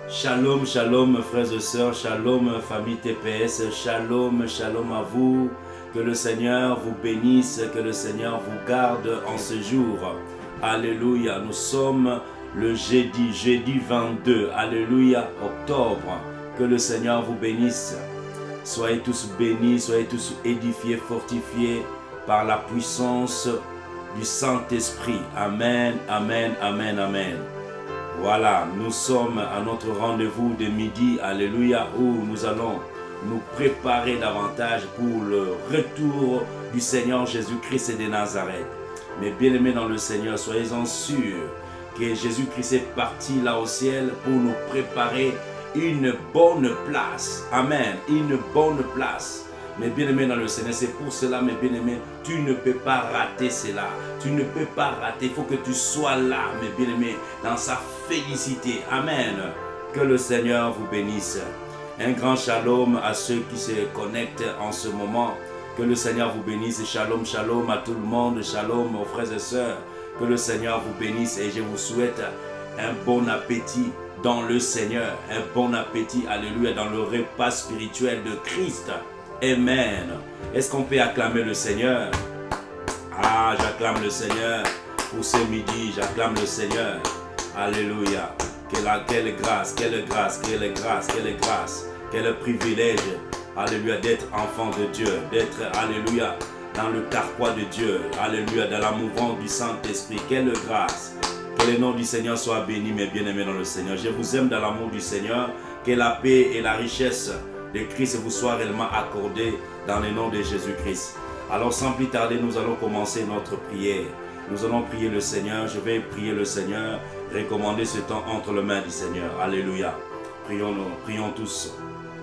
Shalom, shalom frères et sœurs, shalom famille TPS, shalom, shalom à vous. Que le Seigneur vous bénisse, que le Seigneur vous garde en ce jour. Alléluia, nous sommes le jeudi 22, alléluia, octobre. Que le Seigneur vous bénisse. Soyez tous bénis, soyez tous édifiés, fortifiés par la puissance du Saint-Esprit. Amen, amen, amen, amen. Voilà, nous sommes à notre rendez-vous de midi, alléluia, où nous allons nous préparer davantage pour le retour du Seigneur Jésus-Christ de Nazareth. Mais bien aimés dans le Seigneur, soyez-en sûrs que Jésus-Christ est parti là au ciel pour nous préparer une bonne place. Amen, une bonne place. Mais bien aimé dans le Seigneur, c'est pour cela, mes bien aimés, tu ne peux pas rater cela. Tu ne peux pas rater. Il faut que tu sois là, mes bien aimés, dans sa félicité. Amen. Que le Seigneur vous bénisse. Un grand shalom à ceux qui se connectent en ce moment. Que le Seigneur vous bénisse. Shalom, shalom à tout le monde. Shalom aux frères et sœurs. Que le Seigneur vous bénisse et je vous souhaite un bon appétit dans le Seigneur. Un bon appétit, alléluia, dans le repas spirituel de Christ. Amen. Est-ce qu'on peut acclamer le Seigneur? Ah, j'acclame le Seigneur pour ce midi. J'acclame le Seigneur. Alléluia. Quelle grâce, quelle grâce, quelle grâce, quelle grâce. Quel privilège. Alléluia, d'être enfant de Dieu. D'être, alléluia, dans le carquois de Dieu. Alléluia, dans la mouvance du Saint-Esprit. Quelle grâce. Que le nom du Seigneur soit béni, mes bien-aimés dans le Seigneur. Je vous aime dans l'amour du Seigneur. Que la paix et la richesse de Christ vous soit réellement accordé dans le nom de Jésus-Christ. Alors sans plus tarder, nous allons commencer notre prière. Nous allons prier le Seigneur. Je vais prier le Seigneur, recommander ce temps entre les mains du Seigneur. Alléluia. Prions tous.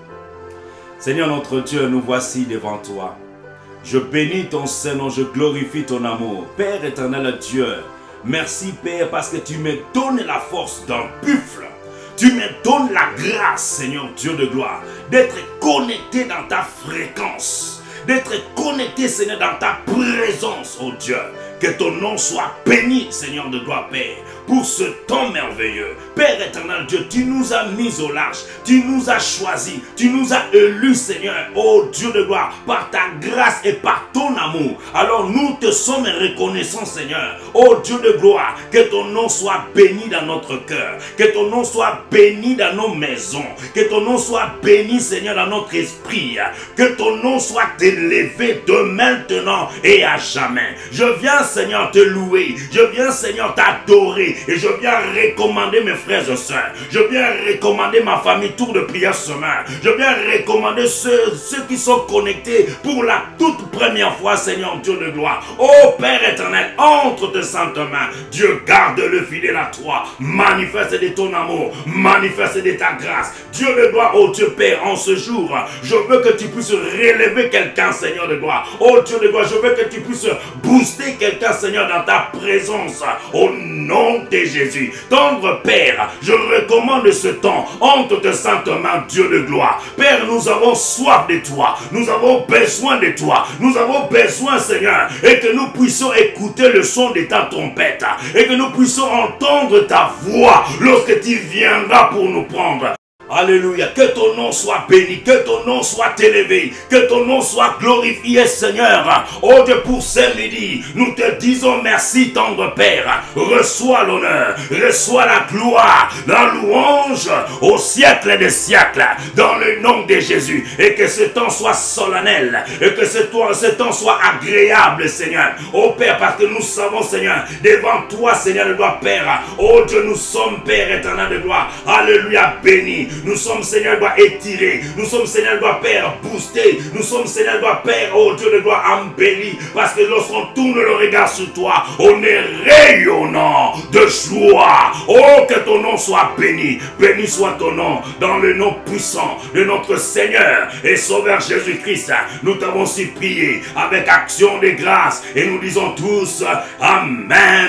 Seigneur notre Dieu, nous voici devant toi. Je bénis ton Saint-Nom, je glorifie ton amour. Père éternel Dieu, merci Père parce que tu me donnes la force d'un buffle. Tu me donnes la grâce, Seigneur Dieu de gloire, d'être connecté dans ta fréquence, d'être connecté, Seigneur, dans ta présence, oh Dieu. Que ton nom soit béni, Seigneur de gloire, Père, pour ce temps merveilleux. Père éternel Dieu, tu nous as mis au large, tu nous as choisis, tu nous as élus, Seigneur, oh Dieu de gloire, par ta grâce et par ton amour. Alors nous te sommes reconnaissants, Seigneur, oh Dieu de gloire, que ton nom soit béni dans notre cœur, que ton nom soit béni dans nos maisons, que ton nom soit béni, Seigneur, dans notre esprit, que ton nom soit élevé de maintenant et à jamais. Je viens, Seigneur, te louer, je viens, Seigneur, t'adorer, et je viens recommander mes frères et sœurs, je viens recommander ma famille Tour de prière semaine, je viens recommander ceux qui sont connectés pour la toute première fois, Seigneur Dieu de gloire. Oh Père éternel, entre tes saintes mains, Dieu garde-le fidèle à toi, manifeste de ton amour, manifeste de ta grâce, Dieu de gloire, oh Dieu Père, en ce jour, je veux que tu puisses relever quelqu'un, Seigneur de gloire, oh Dieu de gloire, je veux que tu puisses booster quelqu'un, Seigneur, dans ta présence, au nom de Jésus. Tendre Père, je recommande ce temps entre tes saintes mains, Dieu de gloire. Père, nous avons soif de toi, nous avons besoin de toi, nous avons besoin, Seigneur, et que nous puissions écouter le son de ta trompette, et que nous puissions entendre ta voix lorsque tu viendras pour nous prendre. Alléluia, que ton nom soit béni, que ton nom soit élevé, que ton nom soit glorifié, Seigneur. Oh Dieu, pour ce midi, nous te disons merci, tendre Père. Reçois l'honneur, reçois la gloire, la louange au siècle des siècles, dans le nom de Jésus. Et que ce temps soit solennel, et que ce temps soit agréable, Seigneur. Oh Père, parce que nous savons, Seigneur, devant toi, Seigneur de gloire, Père. Oh Dieu, nous sommes, Père éternel de gloire. Alléluia, béni. Nous sommes, Seigneur, doit étirer. Nous sommes, Seigneur, doit Père, booster. Nous sommes, Seigneur, doit Père, oh Dieu de gloire, embelli. Parce que lorsqu'on tourne le regard sur toi, on est rayonnant de joie. Oh, que ton nom soit béni. Béni soit ton nom, dans le nom puissant de notre Seigneur et Sauveur Jésus-Christ. Nous t'avons supplié avec action de grâce. Et nous disons tous, Amen,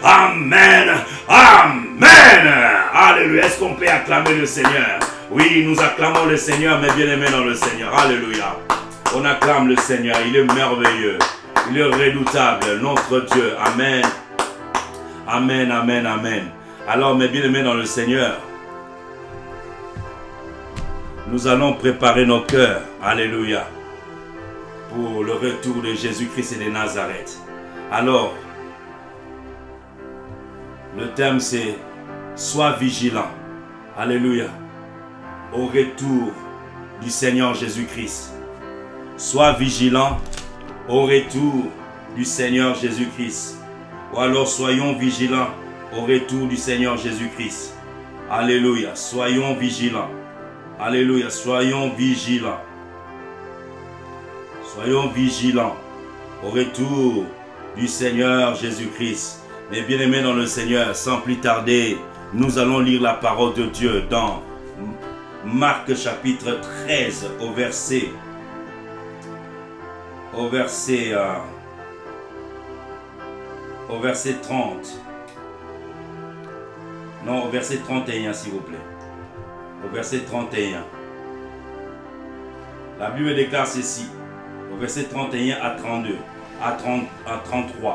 Amen, Amen. Alléluia. Est-ce qu'on peut acclamer le Seigneur? Oui, nous acclamons le Seigneur, mes bien-aimés dans le Seigneur. Alléluia. On acclame le Seigneur, il est merveilleux. Il est redoutable, notre Dieu. Amen. Amen, amen, amen. Alors, mes bien-aimés dans le Seigneur, nous allons préparer nos cœurs, alléluia, pour le retour de Jésus-Christ et de Nazareth. Alors, le thème c'est « Sois vigilant », alléluia, au retour du Seigneur Jésus-Christ. Sois vigilant au retour du Seigneur Jésus-Christ. Ou alors soyons vigilants au retour du Seigneur Jésus-Christ. Alléluia, soyons vigilants. Alléluia, soyons vigilants. Soyons vigilants au retour du Seigneur Jésus-Christ. Mes bien-aimés dans le Seigneur, sans plus tarder, nous allons lire la parole de Dieu dans Marc chapitre 13 au verset 30. Non, au verset 31 s'il vous plaît. Au verset 31. La Bible déclare ceci. Au verset 31 à 32. À 33.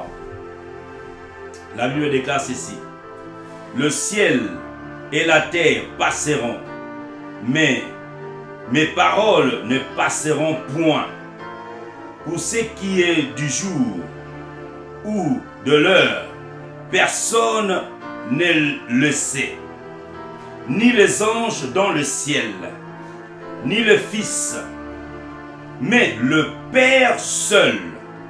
La Bible déclare ceci. Le ciel et la terre passeront, mais mes paroles ne passeront point. Pour ce qui est du jour ou de l'heure, personne ne le sait, ni les anges dans le ciel, ni le Fils, mais le Père seul.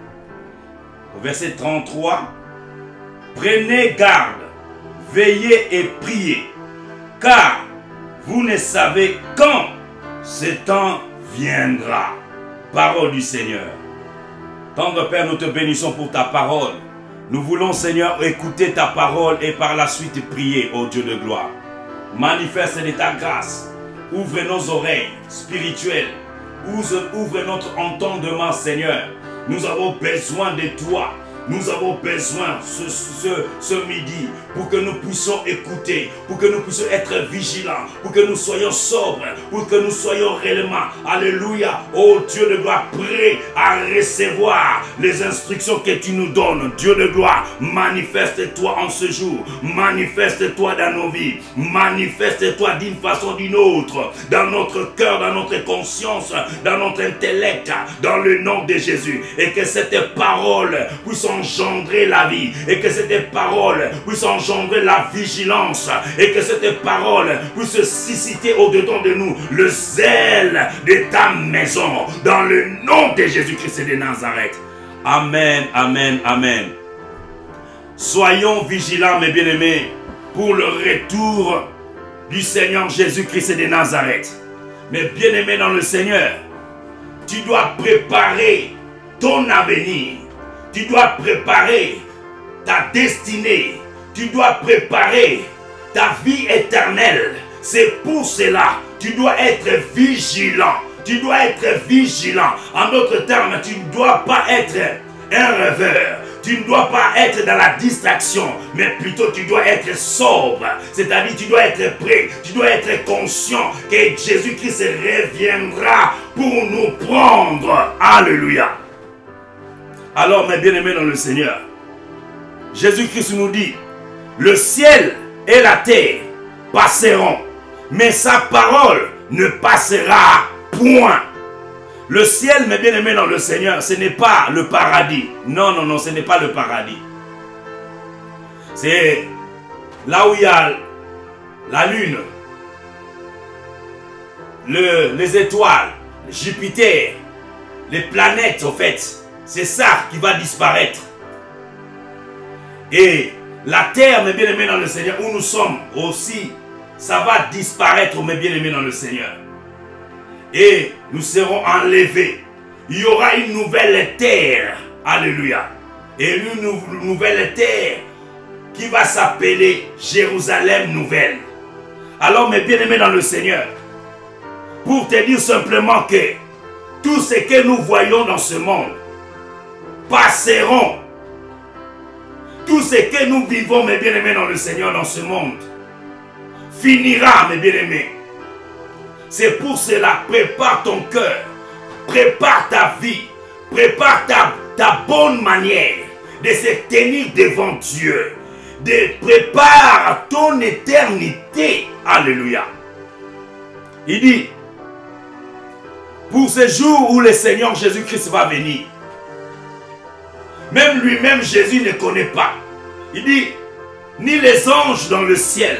Au verset 33, prenez garde, veillez et priez, car vous ne savez quand ce temps viendra. Parole du Seigneur. Tendre Père, nous te bénissons pour ta parole. Nous voulons, Seigneur, écouter ta parole et par la suite prier, ô Dieu de gloire. Manifeste de ta grâce. Ouvre nos oreilles spirituelles. Ouvre notre entendement, Seigneur. Nous avons besoin de toi. Nous avons besoin ce midi pour que nous puissions écouter, pour que nous puissions être vigilants, pour que nous soyons sobres, pour que nous soyons réellement, alléluia, ô Dieu de gloire, prêts à recevoir les instructions que tu nous donnes. Dieu de gloire, manifeste-toi en ce jour, manifeste-toi dans nos vies, manifeste-toi d'une façon ou d'une autre, dans notre cœur, dans notre conscience, dans notre intellect, dans le nom de Jésus, et que cette parole puisse engendrer la vie, et que cette parole puisse engendrer la vigilance, et que cette parole puisse susciter au-dedans de nous le zèle de ta maison, dans le nom de Jésus-Christ de Nazareth. Amen, amen, amen. Soyons vigilants, mes bien-aimés, pour le retour du Seigneur Jésus-Christ de Nazareth. Mes bien-aimés dans le Seigneur, tu dois préparer ton avenir. Tu dois préparer ta destinée. Tu dois préparer ta vie éternelle. C'est pour cela tu dois être vigilant. Tu dois être vigilant. En d'autres termes, tu ne dois pas être un rêveur. Tu ne dois pas être dans la distraction, mais plutôt tu dois être sobre. C'est-à-dire tu dois être prêt, tu dois être conscient que Jésus-Christ reviendra pour nous prendre. Alléluia. Alors mes bien-aimés dans le Seigneur, Jésus-Christ nous dit, le ciel et la terre passeront, mais sa parole ne passera point. Le ciel, mes bien-aimés dans le Seigneur, ce n'est pas le paradis. Non, non, non, ce n'est pas le paradis. C'est là où il y a la lune, les étoiles, Jupiter, les planètes, en fait. C'est ça qui va disparaître. Et la terre, mes bien-aimés dans le Seigneur, où nous sommes aussi, ça va disparaître, mes bien-aimés dans le Seigneur. Et nous serons enlevés. Il y aura une nouvelle terre. Alléluia. Et une nouvelle terre qui va s'appeler Jérusalem nouvelle. Alors, mes bien-aimés dans le Seigneur, pour te dire simplement que tout ce que nous voyons dans ce monde passeront. Tout ce que nous vivons, mes bien-aimés dans le Seigneur, dans ce monde, finira, mes bien-aimés. C'est pour cela, prépare ton cœur, prépare ta vie, prépare ta bonne manière de se tenir devant Dieu, prépare ton éternité. Alléluia. Il dit, pour ce jour où le Seigneur Jésus-Christ va venir. Même lui-même, Jésus ne connaît pas. Il dit, ni les anges dans le ciel.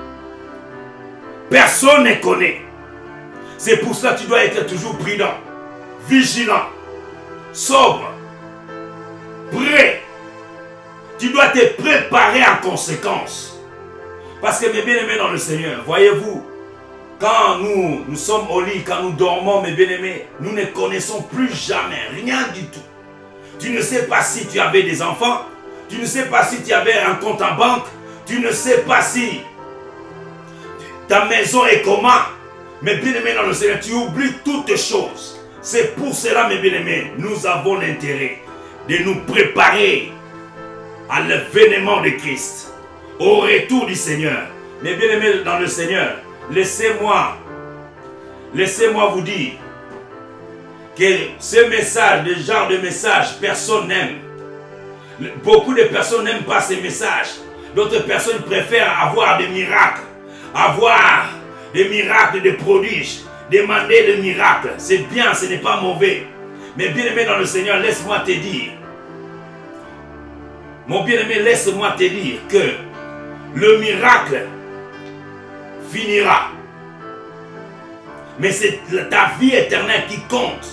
Personne ne connaît. C'est pour cela que tu dois être toujours prudent, vigilant, sobre, prêt. Tu dois te préparer en conséquence. Parce que mes bien-aimés dans le Seigneur, voyez-vous, quand nous sommes au lit, quand nous dormons, mes bien-aimés, nous ne connaissons plus jamais, rien du tout. Tu ne sais pas si tu avais des enfants, tu ne sais pas si tu avais un compte en banque, tu ne sais pas si ta maison est comment. Mes bien-aimés dans le Seigneur, tu oublies toutes choses. C'est pour cela, mes bien-aimés, nous avons l'intérêt de nous préparer à l'avènement de Christ, au retour du Seigneur. Mes bien-aimés dans le Seigneur, laissez-moi vous dire que ce message, le genre de message, personne n'aime. Beaucoup de personnes n'aiment pas ces messages. D'autres personnes préfèrent avoir des miracles, avoir des miracles, des prodiges, demander des miracles. C'est bien, ce n'est pas mauvais. Mais bien-aimé dans le Seigneur, laisse-moi te dire, mon bien-aimé, laisse-moi te dire que le miracle finira. Mais c'est ta vie éternelle qui compte.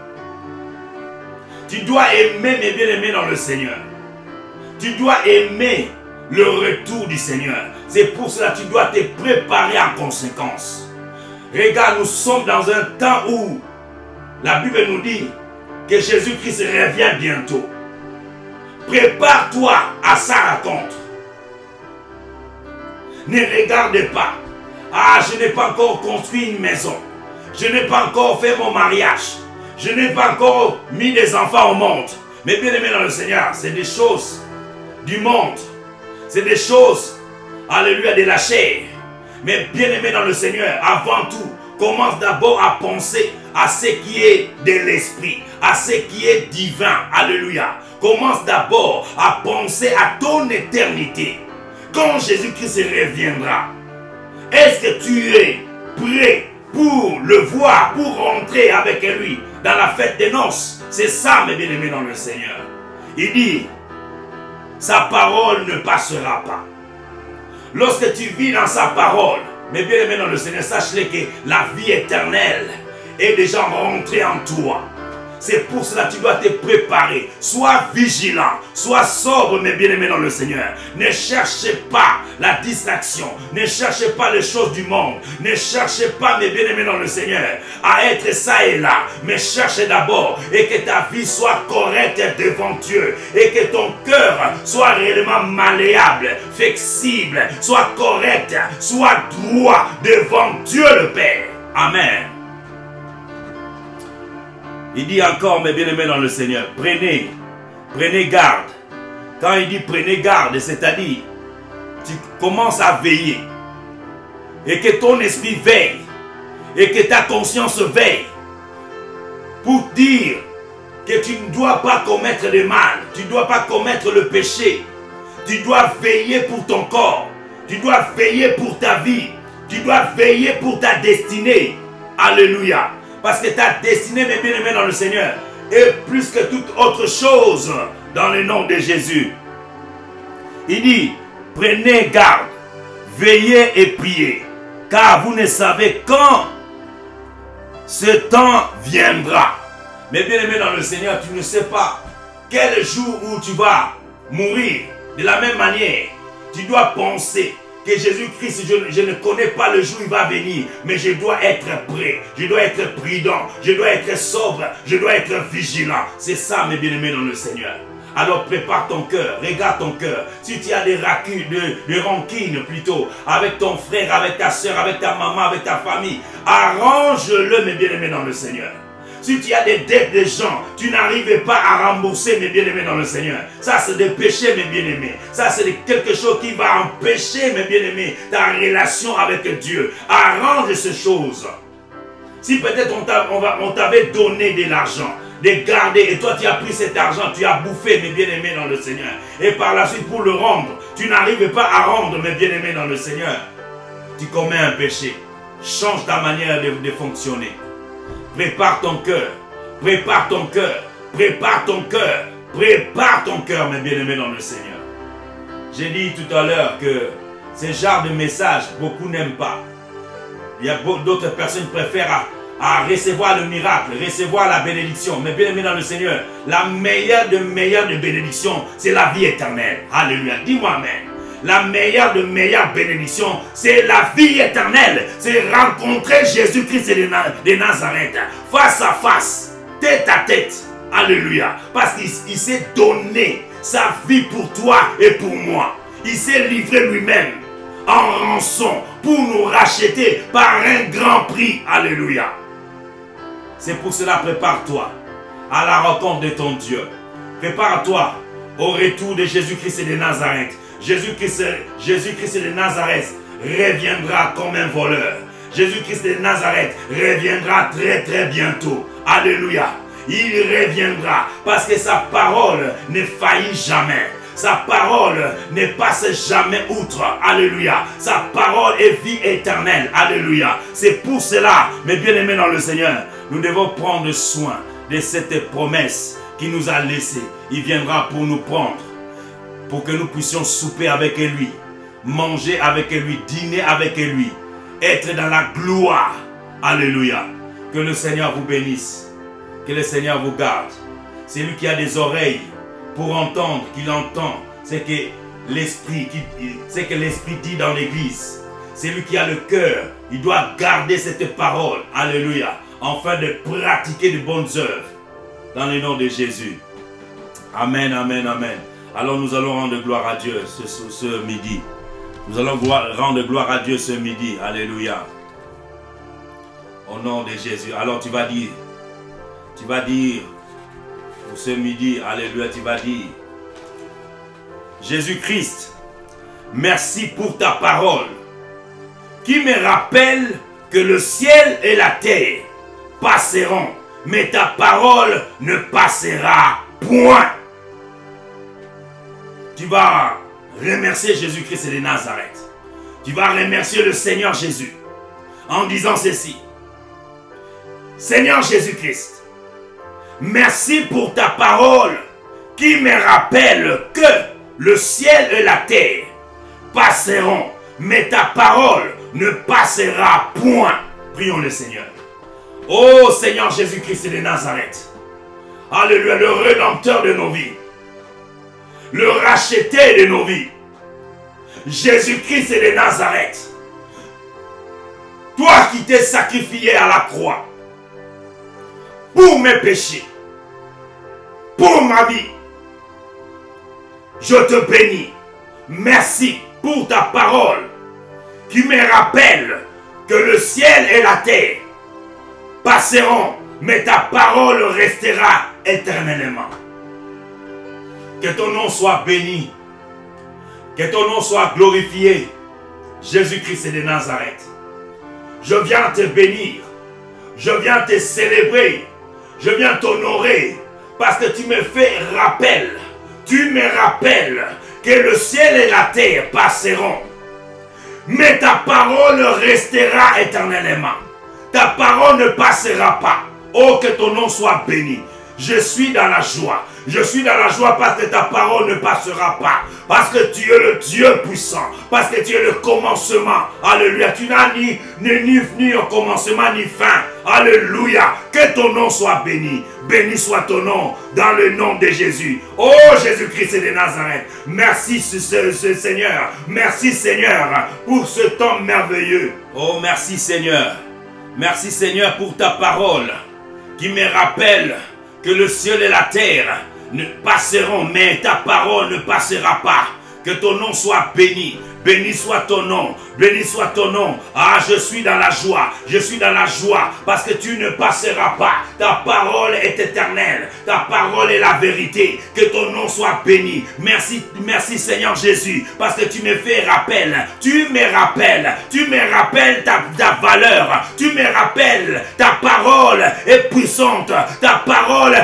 Tu dois aimer, mes bien-aimés dans le Seigneur. Tu dois aimer le retour du Seigneur. C'est pour cela que tu dois te préparer en conséquence. Regarde, nous sommes dans un temps où la Bible nous dit que Jésus-Christ revient bientôt. Prépare-toi à sa rencontre. Ne regarde pas. Ah, je n'ai pas encore construit une maison. Je n'ai pas encore fait mon mariage. Je n'ai pas encore mis des enfants au monde. Mais bien aimé dans le Seigneur, c'est des choses du monde. C'est des choses, alléluia, de la chair. Mais bien aimé dans le Seigneur, avant tout, commence d'abord à penser à ce qui est de l'esprit, à ce qui est divin. Alléluia. Commence d'abord à penser à ton éternité. Quand Jésus-Christ reviendra, est-ce que tu es prêt pour le voir, pour rentrer avec lui dans la fête des noces? C'est ça, mes bien-aimés dans le Seigneur. Il dit, sa parole ne passera pas. Lorsque tu vis dans sa parole, mes bien-aimés dans le Seigneur, sache-le que la vie éternelle est déjà rentrée en toi. C'est pour cela que tu dois te préparer. Sois vigilant, sois sobre, mes bien-aimés dans le Seigneur. Ne cherchez pas la distraction. Ne cherchez pas les choses du monde. Ne cherchez pas, mes bien-aimés dans le Seigneur, à être ça et là. Mais cherche d'abord et que ta vie soit correcte devant Dieu. Et que ton cœur soit réellement malléable, flexible, soit correct, soit droit devant Dieu le Père. Amen. Il dit encore, mes bien-aimés dans le Seigneur, prenez garde. Quand il dit prenez garde, c'est-à-dire, tu commences à veiller. Et que ton esprit veille. Et que ta conscience veille. Pour dire que tu ne dois pas commettre le mal. Tu ne dois pas commettre le péché. Tu dois veiller pour ton corps. Tu dois veiller pour ta vie. Tu dois veiller pour ta destinée. Alléluia. Parce que ta destinée, mes bien-aimés dans le Seigneur, est plus que toute autre chose dans le nom de Jésus. Il dit, prenez garde, veillez et priez, car vous ne savez quand ce temps viendra. Mes bien-aimés dans le Seigneur, tu ne sais pas quel jour où tu vas mourir. De la même manière, tu dois penser que Jésus-Christ, je ne connais pas le jour où il va venir, mais je dois être prêt, je dois être prudent, je dois être sobre, je dois être vigilant. C'est ça, mes bien-aimés dans le Seigneur. Alors prépare ton cœur, regarde ton cœur. Si tu as des rancune plutôt, avec ton frère, avec ta soeur, avec ta maman, avec ta famille, arrange-le, mes bien-aimés dans le Seigneur. Si tu as des dettes de gens, tu n'arrives pas à rembourser, mes bien-aimés dans le Seigneur. Ça, c'est des péchés, mes bien-aimés. Ça, c'est quelque chose qui va empêcher, mes bien-aimés, ta relation avec Dieu. Arrange ces choses. Si peut-être on t'avait donné de l'argent, de garder, et toi tu as pris cet argent, tu as bouffé, mes bien-aimés dans le Seigneur. Et par la suite, pour le rendre, tu n'arrives pas à rendre, mes bien-aimés dans le Seigneur. Tu commets un péché. Change ta manière de fonctionner. Prépare ton cœur. Prépare ton cœur. Prépare ton cœur. Prépare ton cœur, mes bien-aimés dans le Seigneur. J'ai dit tout à l'heure que ce genre de message, beaucoup n'aiment pas. Il y a d'autres personnes qui préfèrent à recevoir le miracle, recevoir la bénédiction. Mais bien aimé dans le Seigneur, la meilleure de bénédictions, c'est la vie éternelle. Alléluia. Dis-moi amen. La meilleure de bénédictions, c'est la vie éternelle. C'est rencontrer Jésus-Christ de Nazareth, face à face, tête à tête. Alléluia. Parce qu'il s'est donné sa vie pour toi et pour moi. Il s'est livré lui-même en rançon pour nous racheter par un grand prix. Alléluia. C'est pour cela, prépare-toi à la rencontre de ton Dieu. Prépare-toi au retour de Jésus-Christ de Nazareth. Jésus-Christ de Nazareth reviendra comme un voleur. Jésus-Christ de Nazareth reviendra très très bientôt. Alléluia. Il reviendra parce que sa parole ne faillit jamais. Sa parole ne passe jamais outre. Alléluia. Sa parole est vie éternelle. Alléluia. C'est pour cela, mes bien-aimés dans le Seigneur, nous devons prendre soin de cette promesse qu'il nous a laissée. Il viendra pour nous prendre, pour que nous puissions souper avec lui, manger avec lui, dîner avec lui, être dans la gloire. Alléluia. Que le Seigneur vous bénisse. Que le Seigneur vous garde. C'est lui qui a des oreilles pour entendre, qu'il entend ce que l'Esprit dit dans l'église. C'est lui qui a le cœur. Il doit garder cette parole. Alléluia. Afin de pratiquer de bonnes œuvres. Dans le nom de Jésus. Amen, amen, amen. Alors nous allons rendre gloire à Dieu ce midi. Nous allons rendre gloire à Dieu ce midi. Alléluia. Au nom de Jésus. Alors tu vas dire pour ce midi, alléluia, tu vas dire: Jésus-Christ, merci pour ta parole qui me rappelle que le ciel et la terre passeront, mais ta parole ne passera point. Tu vas remercier Jésus-Christ de Nazareth. Tu vas remercier le Seigneur Jésus en disant ceci: Seigneur Jésus-Christ, merci pour ta parole qui me rappelle que le ciel et la terre passeront, mais ta parole ne passera point. Prions le Seigneur. Ô Seigneur Jésus-Christ de Nazareth, alléluia, le rédempteur de nos vies, le racheté de nos vies, Jésus-Christ de Nazareth, toi qui t'es sacrifié à la croix pour mes péchés, pour ma vie, je te bénis. Merci pour ta parole qui me rappelle que le ciel et la terre passeront, mais ta parole restera éternellement. Que ton nom soit béni, que ton nom soit glorifié, Jésus-Christ de Nazareth. Je viens te bénir, je viens te célébrer, je viens t'honorer parce que tu me fais rappel. Tu me rappelles que le ciel et la terre passeront, mais ta parole restera éternellement. Ta parole ne passera pas. Oh, que ton nom soit béni. Je suis dans la joie. Je suis dans la joie parce que ta parole ne passera pas. Parce que tu es le Dieu puissant. Parce que tu es le commencement. Alléluia. Tu n'as ni au commencement ni fin. Alléluia. Que ton nom soit béni. Béni soit ton nom dans le nom de Jésus. Oh Jésus-Christ de Nazareth. Merci Seigneur. Merci Seigneur pour ce temps merveilleux. Oh merci Seigneur. Merci Seigneur pour ta parole qui me rappelle que le ciel et la terre ne passeront, mais ta parole ne passera pas. Que ton nom soit béni. Béni soit ton nom. Béni soit ton nom. Ah, je suis dans la joie. Je suis dans la joie parce que tu ne passeras pas. Ta parole est éternelle. Ta parole est la vérité. Que ton nom soit béni. Merci, merci Seigneur Jésus parce que tu me fais rappel. Tu me rappelles ta valeur. Tu me rappelles ta parole est puissante. Ta parole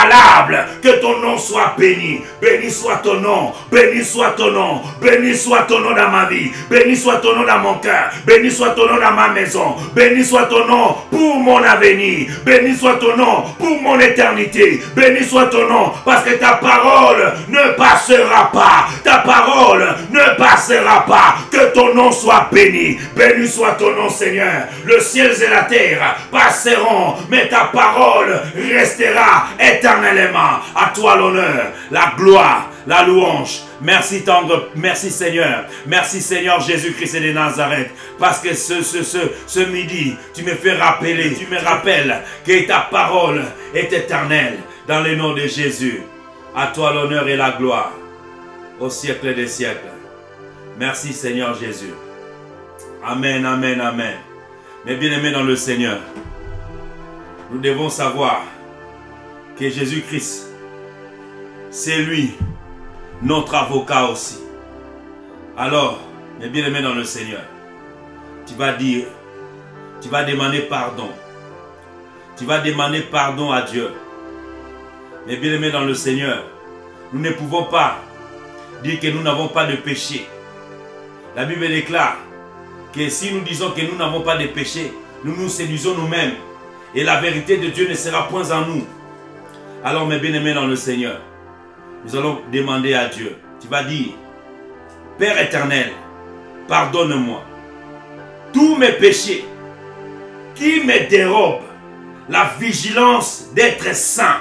inébranlable. Que ton nom soit béni. Béni soit ton nom. Béni soit ton nom. Béni soit ton nom dans ma vie. Béni soit ton nom dans mon cœur. Béni soit ton nom dans ma maison. Béni soit ton nom pour mon avenir. Béni soit ton nom pour mon éternité. Béni soit ton nom parce que ta parole ne passera pas. Ta parole ne passera pas. Que ton nom soit béni. Béni soit ton nom, Seigneur. Le ciel et la terre passeront, mais ta parole restera éternellement. À toi l'honneur, la gloire, la louange. Merci tendre, merci Seigneur. Merci Seigneur Jésus-Christ de Nazareth. Parce que ce midi, tu me fais rappeler, tu me rappelles que ta parole est éternelle. Dans le nom de Jésus. À toi l'honneur et la gloire. Au siècle des siècles. Merci Seigneur Jésus. Amen, amen, amen. Mes bien-aimés dans le Seigneur, nous devons savoir que Jésus-Christ, c'est lui, notre avocat aussi. Alors, mes bien-aimés dans le Seigneur, tu vas dire, tu vas demander pardon. Tu vas demander pardon à Dieu. Mes bien-aimés dans le Seigneur, nous ne pouvons pas dire que nous n'avons pas de péché. La Bible déclare que si nous disons que nous n'avons pas de péché, nous nous séduisons nous-mêmes. Et la vérité de Dieu ne sera point en nous. Alors mes bien-aimés dans le Seigneur, nous allons demander à Dieu. Tu vas dire, Père éternel, pardonne-moi tous mes péchés qui me dérobent la vigilance d'être saint.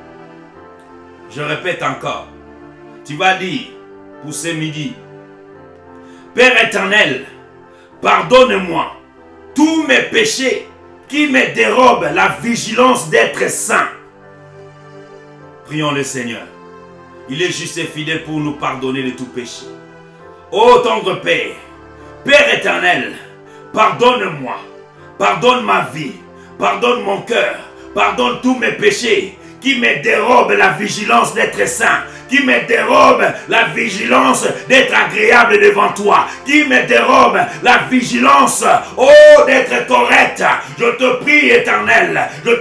Je répète encore. Tu vas dire pour ce midi, Père éternel, pardonne-moi tous mes péchés qui me dérobent la vigilance d'être saint. Prions le Seigneur. Il est juste et fidèle pour nous pardonner de tout péché. Ô tendre Père, Père éternel, pardonne-moi, pardonne ma vie, pardonne mon cœur, pardonne tous mes péchés qui me dérobent la vigilance d'être saint, qui me dérobe la vigilance d'être agréable devant toi, qui me dérobe la vigilance, oh, d'être correct. Je te prie, éternel, de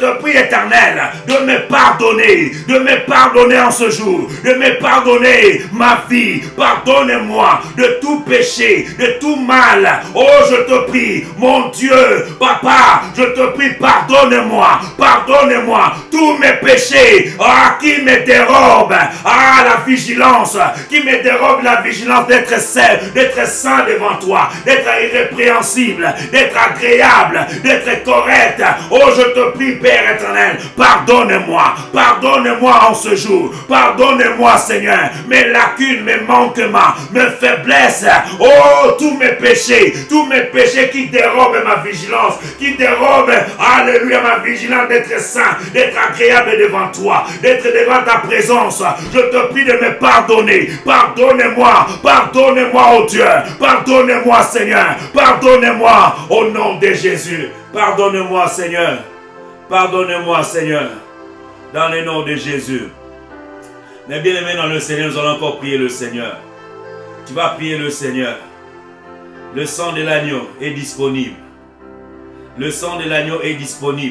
me pardonner en ce jour, de me pardonner ma vie. Pardonne-moi de tout péché, de tout mal. Oh, je te prie, mon Dieu, Papa, je te prie, pardonne-moi tous mes péchés, qui me dérobent, la vigilance, qui me dérobe la vigilance d'être saint devant toi, d'être irrépréhensible, d'être agréable, d'être correct. Oh, je te prie, Père éternel, pardonne-moi en ce jour, pardonne-moi, Seigneur, mes lacunes, mes manquements, mes faiblesses, oh, tous mes péchés qui dérobent ma vigilance, qui dérobent, alléluia, ma vigilance d'être saint, d'être agréable devant toi, d'être devant ta présence. Je te prie de me pardonner. Pardonnez-moi, oh Dieu. Pardonnez-moi, Seigneur. Pardonnez-moi au nom de Jésus. Pardonnez-moi, Seigneur. Pardonnez-moi, Seigneur. Dans le nom de Jésus. Mais bien aimés dans le Seigneur, nous allons encore prier le Seigneur. Tu vas prier le Seigneur. Le sang de l'agneau est disponible. Le sang de l'agneau est disponible.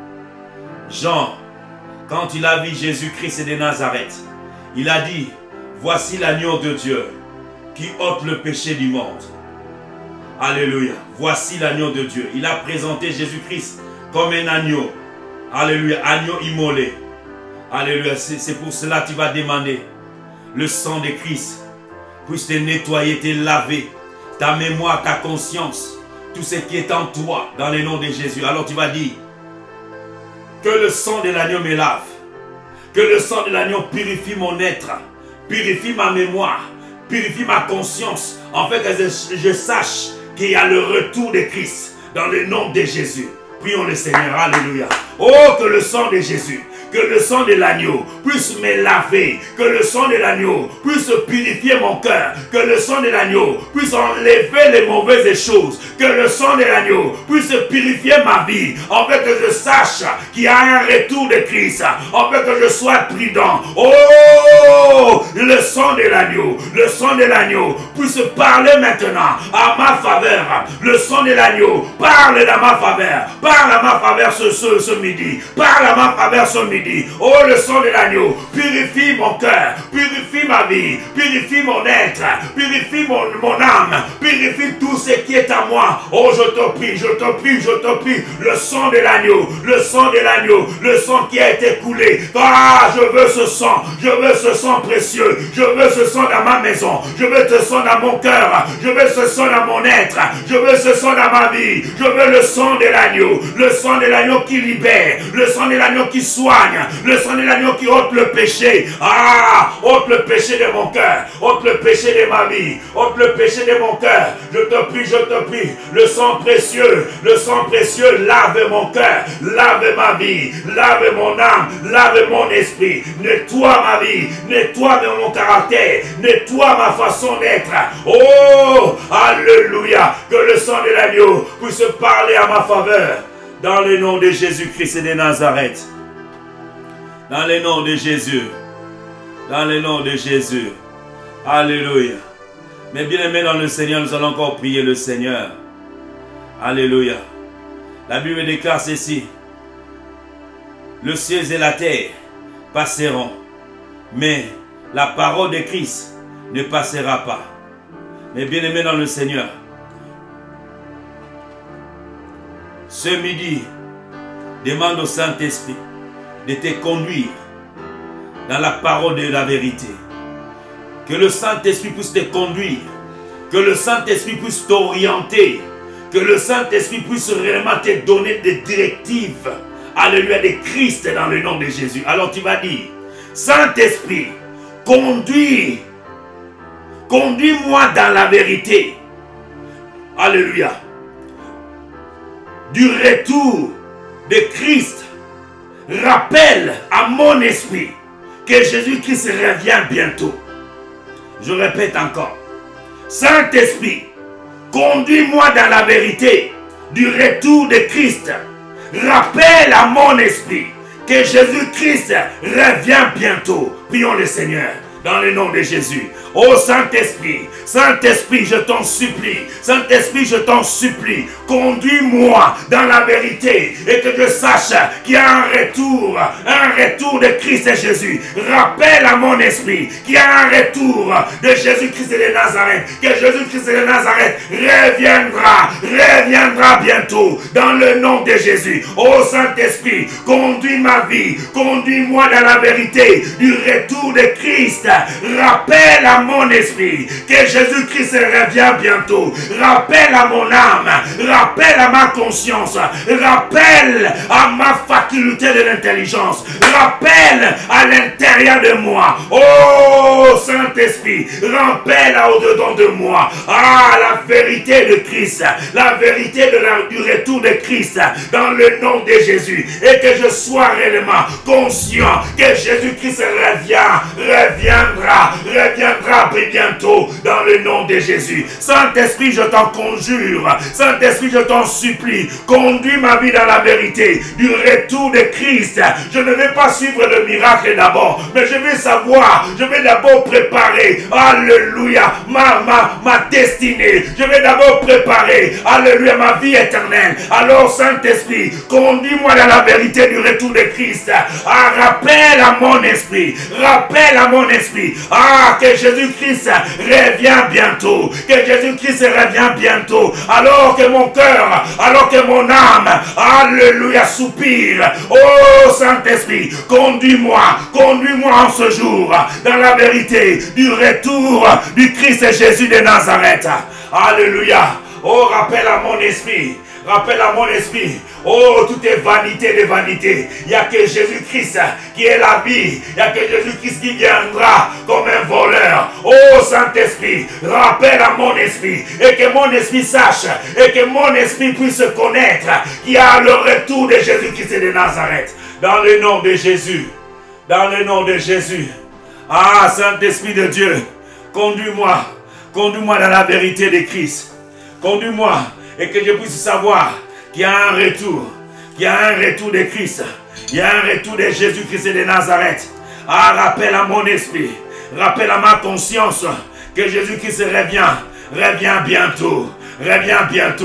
Jean, quand il a vu Jésus-Christ de Nazareth, il a dit, voici l'agneau de Dieu qui ôte le péché du monde. Alléluia. Voici l'agneau de Dieu. Il a présenté Jésus-Christ comme un agneau. Alléluia. Agneau immolé. Alléluia. C'est pour cela que tu vas demander le sang de Christ puisse te nettoyer, te laver, ta mémoire, ta conscience, tout ce qui est en toi dans le nom de Jésus. Alors tu vas dire, que le sang de l'agneau me lave. Que le sang de l'agneau purifie mon être. Purifie ma mémoire. Purifie ma conscience. En fait, que je sache qu'il y a le retour de Christ. Dans le nom de Jésus. Prions le Seigneur. Alléluia. Oh, que le sang de Jésus, que le sang de l'agneau puisse me laver, que le sang de l'agneau puisse purifier mon cœur, que le sang de l'agneau puisse enlever les mauvaises choses, que le sang de l'agneau puisse purifier ma vie, en fait que je sache qu'il y a un retour de Christ, en fait que je sois prudent. Oh, le sang de l'agneau puisse parler maintenant à ma faveur. Le sang de l'agneau parle à ma faveur, parle à ma faveur ce midi, parle à ma faveur ce midi. midi. Oh, le sang de l'agneau, purifie mon cœur, purifie ma vie, purifie mon être, purifie mon âme, purifie tout ce qui est à moi. Oh, je te prie, je te prie, je te prie, le sang de l'agneau, le sang de l'agneau, le sang qui a été coulé. Ah, je veux ce sang précieux, je veux ce sang dans ma maison, je veux ce sang dans mon cœur, je veux ce sang dans mon être, je veux ce sang dans ma vie, je veux le sang de l'agneau, le sang de l'agneau qui libère, le sang de l'agneau qui soigne, le sang de l'agneau qui ôte le péché. Ah, ôte le péché de mon cœur, ôte le péché de ma vie, ôte le péché de mon cœur. Je te prie, le sang précieux, lave mon cœur, lave ma vie, lave mon âme, lave mon esprit, nettoie ma vie, nettoie mon caractère, nettoie ma façon d'être. Oh, alléluia, que le sang de l'agneau puisse parler à ma faveur. Dans le nom de Jésus-Christ et de Nazareth. Dans le nom de Jésus. Dans le nom de Jésus. Alléluia. Mais bien aimés dans le Seigneur, nous allons encore prier le Seigneur. Alléluia. La Bible déclare ceci. Le ciel et la terre passeront, mais la parole de Christ ne passera pas. Mais bien aimés dans le Seigneur, ce midi, demande au Saint-Esprit de te conduire dans la parole de la vérité. Que le Saint-Esprit puisse te conduire. Que le Saint-Esprit puisse t'orienter. Que le Saint-Esprit puisse réellement te donner des directives. Alléluia, de Christ dans le nom de Jésus. Alors tu vas dire, Saint-Esprit, conduis-moi dans la vérité. Alléluia. Du retour de Christ, rappelle à mon esprit que Jésus-Christ revient bientôt. Je répète encore. Saint-Esprit, conduis-moi dans la vérité du retour de Christ. Rappelle à mon esprit que Jésus-Christ revient bientôt. Prions le Seigneur dans le nom de Jésus. Oh Saint-Esprit, Saint-Esprit, je t'en supplie, Saint-Esprit, je t'en supplie, conduis-moi dans la vérité et que je sache qu'il y a un retour de Christ et Jésus. Rappelle à mon esprit qu'il y a un retour de Jésus-Christ et de Nazareth, que Jésus-Christ et de Nazareth reviendra bientôt dans le nom de Jésus. Oh Saint-Esprit, conduis ma vie, conduis-moi dans la vérité du retour de Christ. Rappelle à mon esprit que Jésus-Christ revient bientôt. Rappelle à mon âme, rappelle à ma conscience, rappelle à ma faculté de l'intelligence, rappelle à l'intérieur de moi. Oh Saint-Esprit, rappelle au-dedans de moi. Ah, la vérité de Christ, la vérité du retour de Christ dans le nom de Jésus. Et que je sois réellement conscient que Jésus-Christ reviendra bientôt dans le nom de Jésus. Saint-Esprit, je t'en conjure, Saint-Esprit, je t'en supplie, conduis ma vie dans la vérité du retour de Christ. Je ne vais pas suivre le miracle d'abord, mais je vais savoir, je vais d'abord préparer, alléluia, ma destinée. Je vais d'abord préparer, alléluia, ma vie éternelle. Alors Saint-Esprit, conduis-moi dans la vérité du retour de Christ. Ah, rappelle à mon esprit, que Jésus-Christ revient bientôt, que Jésus-Christ revient bientôt, alors que mon cœur, alors que mon âme, alléluia, soupire. Oh Saint-Esprit, conduis-moi en ce jour dans la vérité du retour du Christ Jésus de Nazareth. Alléluia. Oh, rappelle à mon esprit. Rappelle à mon esprit, oh, tout est vanité de vanité. Il n'y a que Jésus-Christ qui est la vie. Il n'y a que Jésus-Christ qui viendra comme un voleur. Oh, Saint-Esprit, rappelle à mon esprit et que mon esprit sache et que mon esprit puisse connaître qu'il y a le retour de Jésus-Christ de Nazareth. Dans le nom de Jésus. Dans le nom de Jésus. Ah, Saint-Esprit de Dieu, conduis-moi dans la vérité de Christ. Conduis-moi. Et que je puisse savoir qu'il y a un retour. Qu'il y a un retour de Christ. Il y a un retour de Jésus-Christ de Nazareth. Ah, rappelle à mon esprit. Rappelle à ma conscience que Jésus-Christ revient bientôt. Reviens bientôt.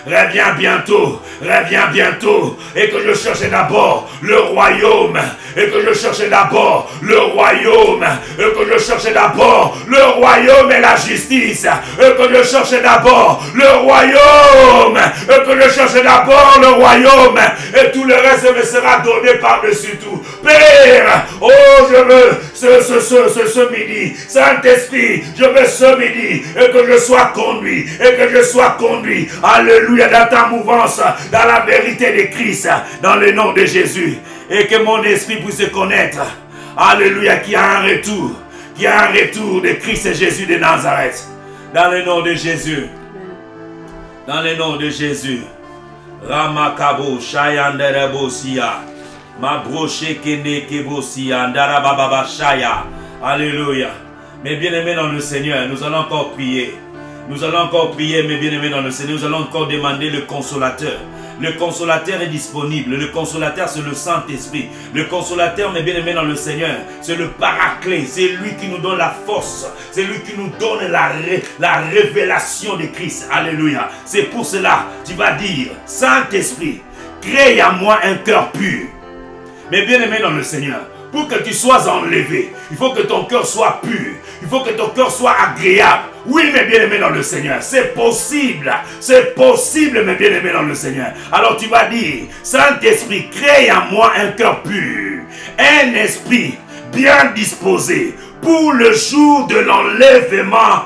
reviens bientôt, reviens bientôt, et que je cherche d'abord le royaume, et que je cherche d'abord le royaume, et que je cherche d'abord le royaume et la justice, et que je cherche d'abord le royaume, et que je cherche d'abord le royaume, et tout le reste me sera donné par-dessus tout. Père, oh, je veux ce midi, Saint-Esprit, je veux ce midi, et que je sois conduit, et que je sois conduit, alléluia, dans ta mouvance, dans la vérité de Christ, dans le nom de Jésus, et que mon esprit puisse connaître, alléluia, qu'il y a un retour, qu'il y a un retour de Christ et Jésus de Nazareth, dans le nom de Jésus, dans le nom de Jésus. Ramakabo Shayanderebo Siya, Mabroche Kene Kebo Siya, Ndarababa Shaya, alléluia. Mes bien-aimés dans le Seigneur, nous allons encore prier. Nous allons encore prier, mes bien-aimés dans le Seigneur. Nous allons encore demander le consolateur. Le consolateur est disponible. Le consolateur, c'est le Saint-Esprit. Le consolateur, mes bien-aimés dans le Seigneur, c'est le paraclet. C'est lui qui nous donne la force. C'est lui qui nous donne la révélation de Christ. Alléluia. C'est pour cela, tu vas dire, Saint-Esprit, crée à moi un cœur pur. Mes bien-aimés dans le Seigneur, pour que tu sois enlevé, il faut que ton cœur soit pur. Il faut que ton cœur soit agréable. Oui, mes bien-aimés dans le Seigneur, c'est possible, mes bien-aimés dans le Seigneur. Alors tu vas dire, Saint-Esprit, crée en moi un cœur pur, un esprit bien disposé pour le jour de l'enlèvement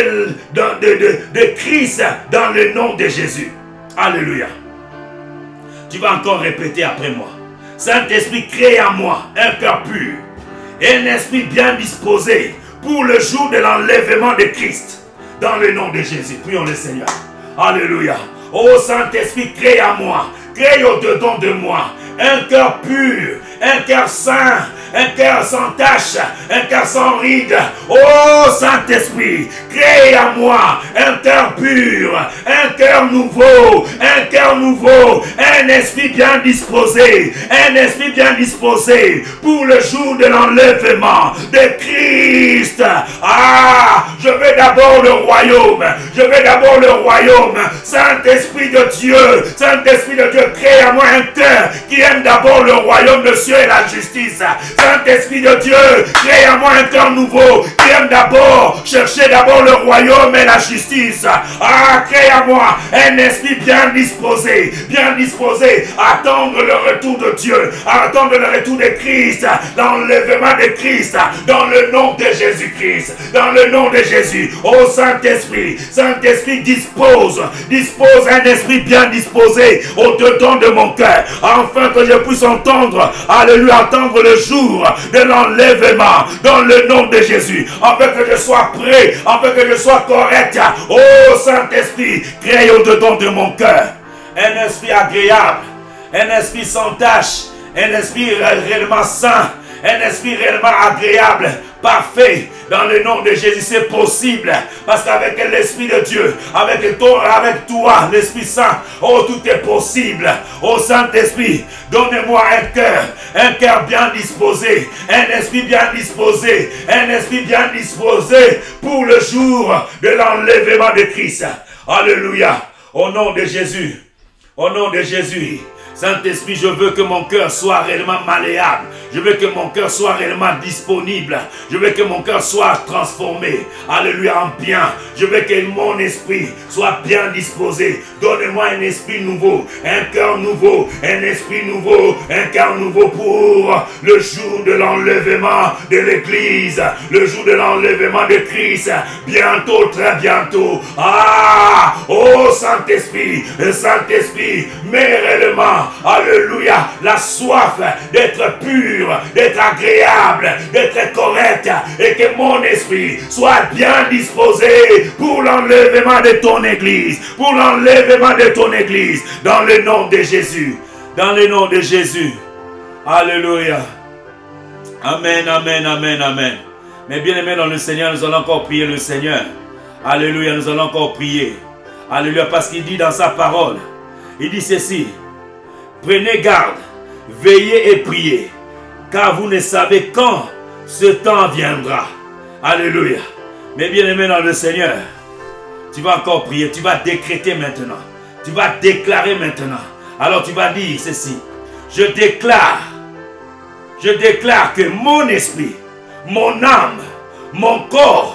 de Christ dans le nom de Jésus. Alléluia. Tu vas encore répéter après moi. Saint-Esprit, crée en moi un cœur pur, un esprit bien disposé pour le jour de l'enlèvement de Christ, dans le nom de Jésus. Prions le Seigneur. Alléluia. Oh Saint-Esprit, crée à moi, crée au-dedans de moi un cœur pur, un cœur saint, un cœur sans tache, un cœur sans ride. Oh Saint-Esprit, crée à moi un cœur pur, un cœur nouveau, un esprit bien disposé, pour le jour de l'enlèvement de Christ. Ah, je veux d'abord le royaume, Saint-Esprit de Dieu, crée à moi un cœur qui aime d'abord le royaume de Dieu et la justice. Saint-Esprit de Dieu, crée à moi un cœur nouveau qui aime d'abord chercher d'abord le royaume et la justice. Ah, crée à moi un esprit bien disposé à attendre le retour de Dieu, à attendre le retour de Christ, l'enlèvement de Christ, dans le nom de Jésus-Christ, dans le nom de Jésus. Oh Saint-Esprit, dispose un esprit bien disposé au-dedans de mon cœur, afin que je puisse entendre, alléluia, entendre le jour de l'enlèvement, dans le nom de Jésus, afin que je sois prêt, afin que je sois correct. Oh Saint-Esprit, crée au-dedans de mon cœur un esprit agréable, un esprit sans tache, un esprit réellement saint, un esprit réellement agréable, parfait, dans le nom de Jésus. C'est possible, parce qu'avec l'Esprit de Dieu, avec toi, l'Esprit Saint, oh, tout est possible. Oh Saint-Esprit, donne-moi un cœur bien disposé, un esprit bien disposé pour le jour de l'enlèvement de Christ. Alléluia. Au nom de Jésus, Saint-Esprit, je veux que mon cœur soit réellement malléable. Je veux que mon cœur soit réellement disponible. Je veux que mon cœur soit transformé. Alléluia, en bien. Je veux que mon esprit soit bien disposé. Donne-moi un esprit nouveau, un cœur nouveau, un esprit nouveau, un cœur nouveau pour le jour de l'enlèvement de l'Église, le jour de l'enlèvement de Christ. Bientôt, très bientôt. Ah, oh Saint-Esprit, mais réellement, alléluia, la soif d'être pur, d'être agréable, d'être correct, et que mon esprit soit bien disposé pour l'enlèvement de ton Église, dans le nom de Jésus, alléluia. Amen. Mais bien aimés dans le Seigneur, nous allons encore prier le Seigneur. Alléluia, nous allons encore prier. Alléluia, parce qu'il dit dans sa parole, il dit ceci: prenez garde, veillez et priez, car vous ne savez quand ce temps viendra. Alléluia. Mais bien aimé dans le Seigneur, tu vas encore prier, tu vas décréter maintenant. Tu vas déclarer maintenant. Alors tu vas dire ceci. Je déclare que mon esprit, mon âme, mon corps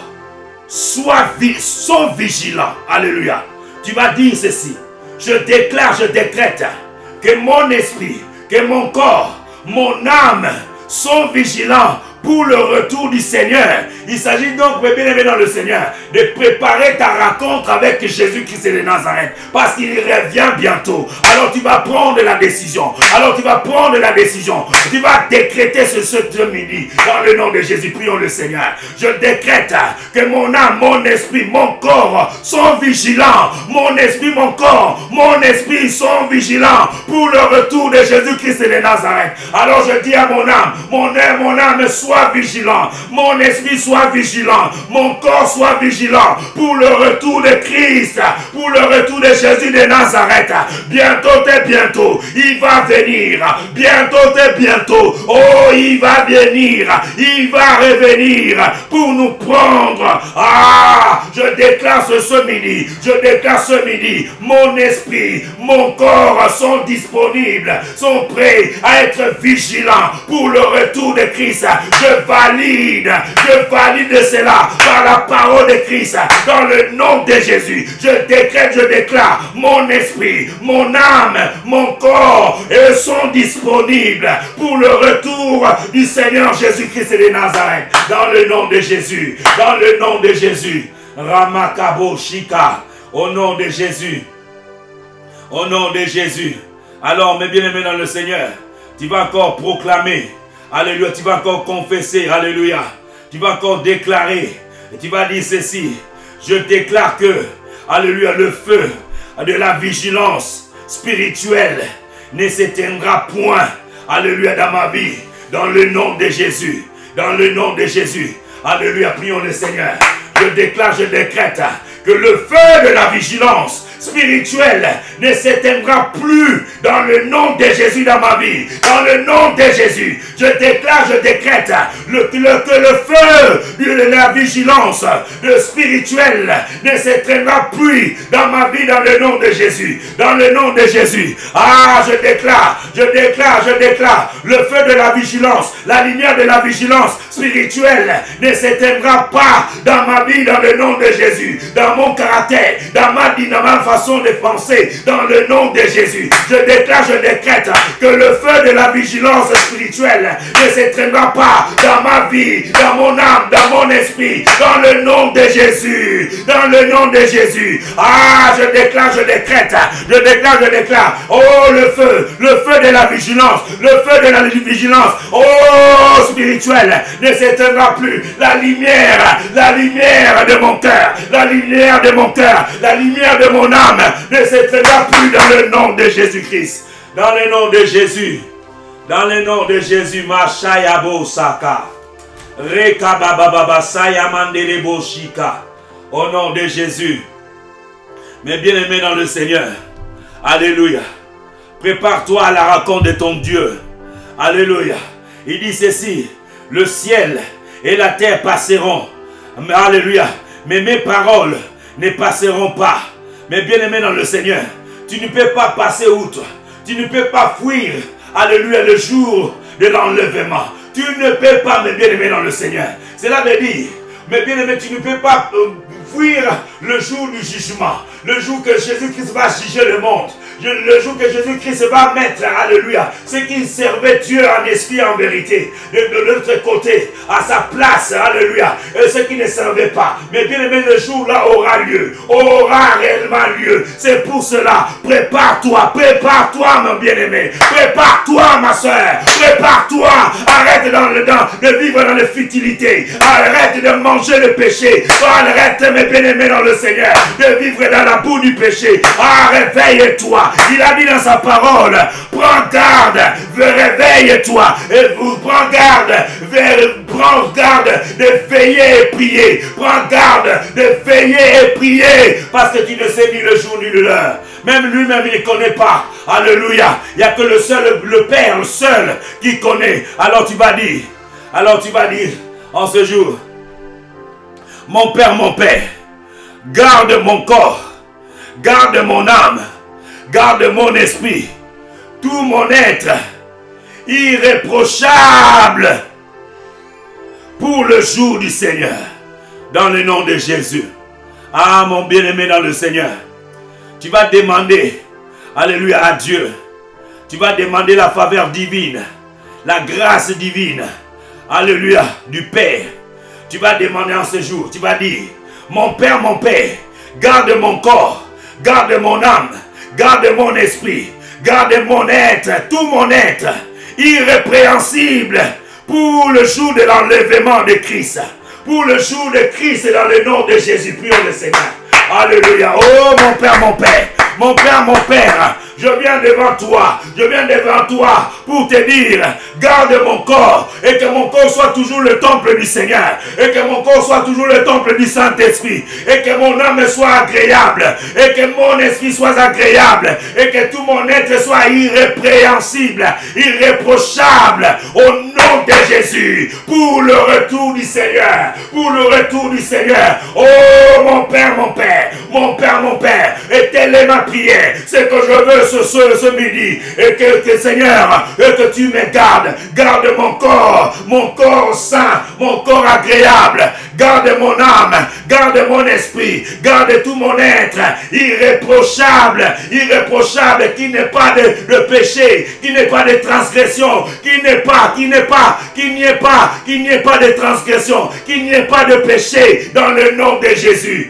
sont vigilants. Alléluia. Tu vas dire ceci. Je déclare, je décrète que mon esprit, que mon corps, mon âme sont vigilants pour le retour du Seigneur. Il s'agit donc, bien aimé dans le Seigneur, de préparer ta rencontre avec Jésus-Christ de Nazareth, parce qu'il revient bientôt. Alors tu vas prendre la décision. Alors tu vas prendre la décision. Tu vas décréter ce midi, dans le nom de Jésus. Prions le Seigneur. Je décrète que mon âme, mon esprit, mon corps sont vigilants. Mon esprit, mon corps, mon esprit sont vigilants pour le retour de Jésus-Christ de Nazareth. Alors je dis à mon âme, sois vigilant, mon esprit soit vigilant, mon corps soit vigilant pour le retour de Christ, pour le retour de Jésus de Nazareth. Bientôt et bientôt, il va venir. Bientôt et bientôt, oh, il va venir. Il va revenir pour nous prendre. Ah, je déclare ce midi, mon esprit, mon corps sont disponibles, sont prêts à être vigilants pour le retour de Christ. Je valide cela par la parole de Christ, dans le nom de Jésus. Je déclare, mon esprit, mon âme, mon corps sont disponibles pour le retour du Seigneur Jésus-Christ de Nazareth, dans le nom de Jésus, dans le nom de Jésus. Ramakabo Shika, au nom de Jésus, au nom de Jésus. Alors, mes bien-aimés dans le Seigneur, tu vas encore proclamer. Alléluia, tu vas encore confesser, alléluia. Tu vas encore déclarer, et tu vas dire ceci. Je déclare que, alléluia, le feu de la vigilance spirituelle ne s'éteindra point, alléluia, dans ma vie, dans le nom de Jésus, dans le nom de Jésus. Alléluia, prions le Seigneur. Je déclare, je décrète que le feu de la vigilance spirituelle ne s'éteindra plus dans le nom de Jésus dans ma vie. Dans le nom de Jésus, je déclare, je décrète que le feu de la vigilance spirituelle ne s'éteindra plus dans ma vie dans le nom de Jésus. Dans le nom de Jésus. Ah, je déclare le feu de la vigilance, la lumière de la vigilance spirituelle ne s'éteindra pas dans ma vie dans le nom de Jésus. Dans mon caractère, dans ma façon de penser, dans le nom de Jésus. Je déclare, je décrète que le feu de la vigilance spirituelle ne s'éteindra pas dans ma vie, dans mon âme, dans mon esprit, dans le nom de Jésus. Dans le nom de Jésus. Ah, je déclare, je décrète, je déclare. Oh, le feu de la vigilance, le feu de la vigilance, oh, spirituelle, ne s'éteindra plus. La lumière de mon cœur, la lumière de mon cœur, la lumière de mon âme ne s'éteindra plus dans le nom de Jésus-Christ. Dans le nom de Jésus. Dans le nom de Jésus. Machayabo Saka. Rekabababa Sayamandelebo Shika. Au nom de Jésus. Mes bien-aimés dans le Seigneur. Alléluia. Prépare-toi à la rencontre de ton Dieu. Alléluia. Il dit ceci. Le ciel et la terre passeront. Alléluia. Mais mes paroles ne passeront pas. Mais bien-aimé dans le Seigneur, tu ne peux pas passer outre. Tu ne peux pas fuir, alléluia, le jour de l'enlèvement. Tu ne peux pas, mes bien-aimés dans le Seigneur. Cela veut dire, mes bien-aimés, tu ne peux pas fuir le jour du jugement. Le jour que Jésus-Christ va juger le monde. Le jour que Jésus-Christ va mettre, alléluia, ceux qui servaient Dieu en esprit en vérité, de l'autre côté, à sa place, alléluia, et ceux qui ne servaient pas. Mais bien aimé, le jour-là aura réellement lieu. C'est pour cela, prépare-toi, mon bien-aimé, prépare-toi, ma soeur, prépare-toi, arrête de vivre dans la futilité, arrête de manger le péché, arrête, mes bien-aimés dans le Seigneur, de vivre dans la boue du péché. Réveille-toi. Il a dit dans sa parole, prends garde, réveille-toi, et prends garde de veiller et prier. Prends garde de veiller et prier, parce que tu ne sais ni le jour ni l'heure. Même lui-même, il ne connaît pas. Alléluia. Il n'y a que le Père, le seul, qui connaît. Alors tu vas dire, en ce jour, mon Père, garde mon corps, garde mon âme, garde mon esprit, tout mon être, irréprochable pour le jour du Seigneur. Dans le nom de Jésus. Ah, mon bien-aimé dans le Seigneur. Tu vas demander, alléluia, à Dieu. Tu vas demander la faveur divine, la grâce divine, alléluia, du Père. Tu vas demander en ce jour, tu vas dire, mon Père, garde mon corps, garde mon âme, garde mon esprit, garde mon être, tout mon être, irrépréhensible pour le jour de l'enlèvement de Christ. Pour le jour de Christ, dans le nom de Jésus, prions le Seigneur. Alléluia. Oh mon Père, mon Père, je viens devant toi pour te dire, garde mon corps, et que mon corps soit toujours le temple du Seigneur, et que mon corps soit toujours le temple du Saint-Esprit, et que mon âme soit agréable, et que mon esprit soit agréable, et que tout mon être soit irrépréhensible, irréprochable, au nom de Jésus, pour le retour du Seigneur, Oh mon Père, et telle est ma prière, c'est que je veux ce midi, et que Seigneur, et que tu me garde mon corps saint, mon corps agréable, garde mon âme, garde mon esprit, garde tout mon être, irréprochable, qui n'est pas de péché, qui n'est pas de transgression, qu'il n'y ait pas de transgression, qu'il n'y ait pas de péché, dans le nom de Jésus,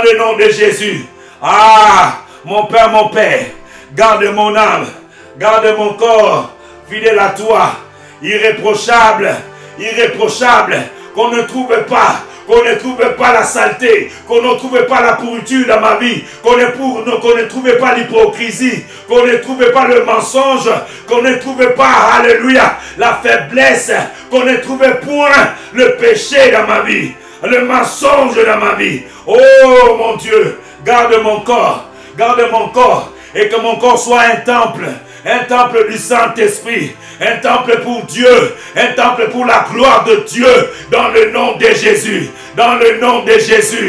Ah, mon Père, garde mon âme, garde mon corps, fidèle à toi, irréprochable, qu'on ne trouve pas la saleté, qu'on ne trouve pas la pourriture dans ma vie, qu'on ne trouve pas l'hypocrisie, qu'on ne trouve pas le mensonge, qu'on ne trouve pas, alléluia, la faiblesse, qu'on ne trouve point le péché dans ma vie, le mensonge dans ma vie. Oh mon Dieu, garde mon corps, et que mon corps soit un temple du Saint-Esprit, un temple pour Dieu, un temple pour la gloire de Dieu, dans le nom de Jésus, dans le nom de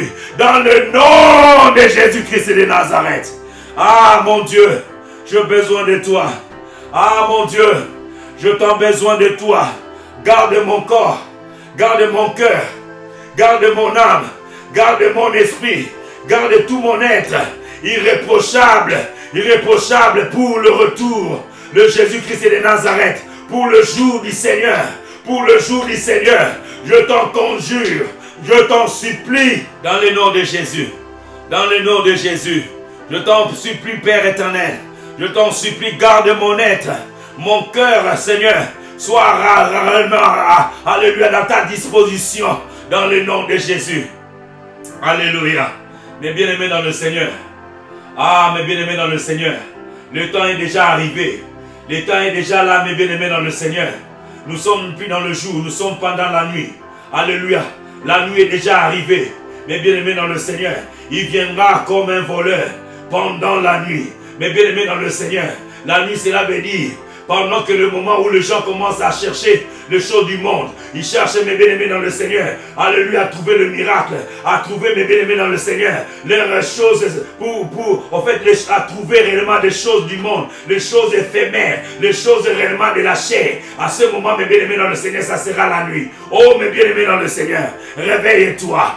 Jésus-Christ de Nazareth. Ah mon Dieu, j'ai besoin de toi. Ah mon Dieu, je t'en besoin de toi. Garde mon corps, garde mon cœur, garde mon âme, garde mon esprit, garde tout mon être, irréprochable pour le retour de Jésus-Christ de Nazareth, pour le jour du Seigneur, je t'en conjure, je t'en supplie, dans le nom de Jésus, je t'en supplie, Père éternel, je t'en supplie, garde mon être, mon cœur, Seigneur, soit alléluia, dans ta disposition, dans le nom de Jésus. Alléluia. Mes bien-aimés dans le Seigneur. Ah, mes bien-aimés dans le Seigneur. Le temps est déjà arrivé. Le temps est déjà là, mes bien-aimés dans le Seigneur. Nous sommes plus dans le jour, nous sommes pendant la nuit. Alléluia. La nuit est déjà arrivée. Mes bien-aimés dans le Seigneur. Il viendra comme un voleur pendant la nuit. Mes bien-aimés dans le Seigneur. La nuit, cela veut dire pendant que le moment où les gens commencent à chercher les choses du monde, ils cherchent, mes bien-aimés dans le Seigneur, alléluia, à trouver le miracle, à trouver, mes bien-aimés dans le Seigneur, leurs choses à trouver réellement des choses du monde, les choses éphémères, les choses réellement de la chair. À ce moment, mes bien-aimés dans le Seigneur, ça sera la nuit. Oh, mes bien-aimés dans le Seigneur, réveille-toi,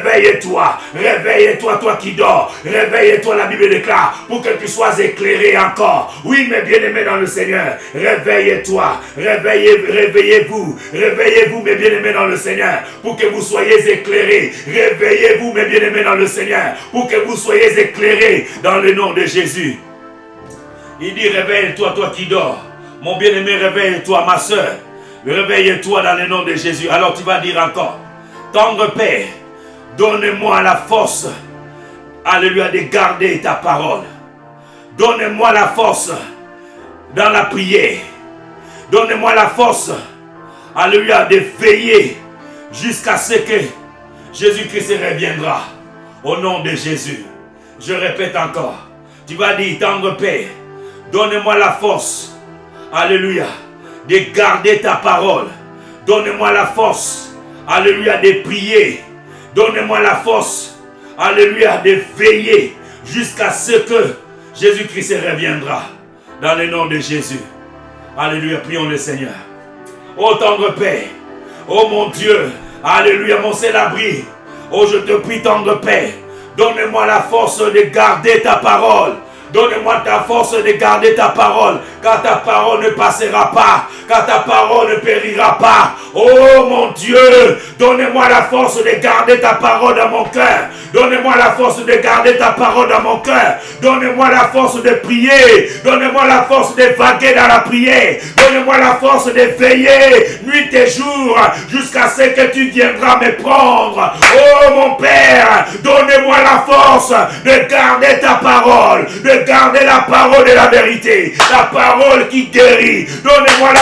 toi qui dors, réveille-toi, la Bible déclare, pour que tu sois éclairé encore. Oui, mes bien-aimés dans le Seigneur, réveillez-toi, réveillez-vous, mes bien-aimés dans le Seigneur, pour que vous soyez éclairés. Réveillez-vous, mes bien-aimés dans le Seigneur, pour que vous soyez éclairés dans le nom de Jésus. Il dit, réveille-toi, toi qui dors. Mon bien-aimé, réveille-toi, ma soeur. Réveille-toi dans le nom de Jésus. Alors tu vas dire encore, tendre Père, donne-moi la force, alléluia, de garder ta parole. Donne-moi la force dans la prière. Donne-moi la force, alléluia, de veiller jusqu'à ce que Jésus-Christ reviendra. Au nom de Jésus. Je répète encore. Tu vas dire, tendre Père, donne-moi la force, alléluia, de garder ta parole. Donne-moi la force, alléluia, de prier. Donne-moi la force, alléluia, de veiller jusqu'à ce que Jésus-Christ reviendra. Dans le nom de Jésus. Alléluia, prions le Seigneur. Ô tendre Père, ô mon Dieu, alléluia, mon seul abri. Oh, je te prie, tendre Père, donne-moi la force de garder ta parole. Donne-moi ta force de garder ta parole, car ta parole ne passera pas, car ta parole ne périra pas. Oh mon Dieu, donne-moi la force de garder ta parole dans mon cœur. Donne-moi la force de garder ta parole dans mon cœur. Donne-moi la force de prier. Donne-moi la force de vaguer dans la prière. Donne-moi la force de veiller nuit et jour jusqu'à ce que tu viendras me prendre. Oh mon Père, donne-moi la force de garder ta parole, de garder la parole de la vérité, la parole qui guérit. Donne-moi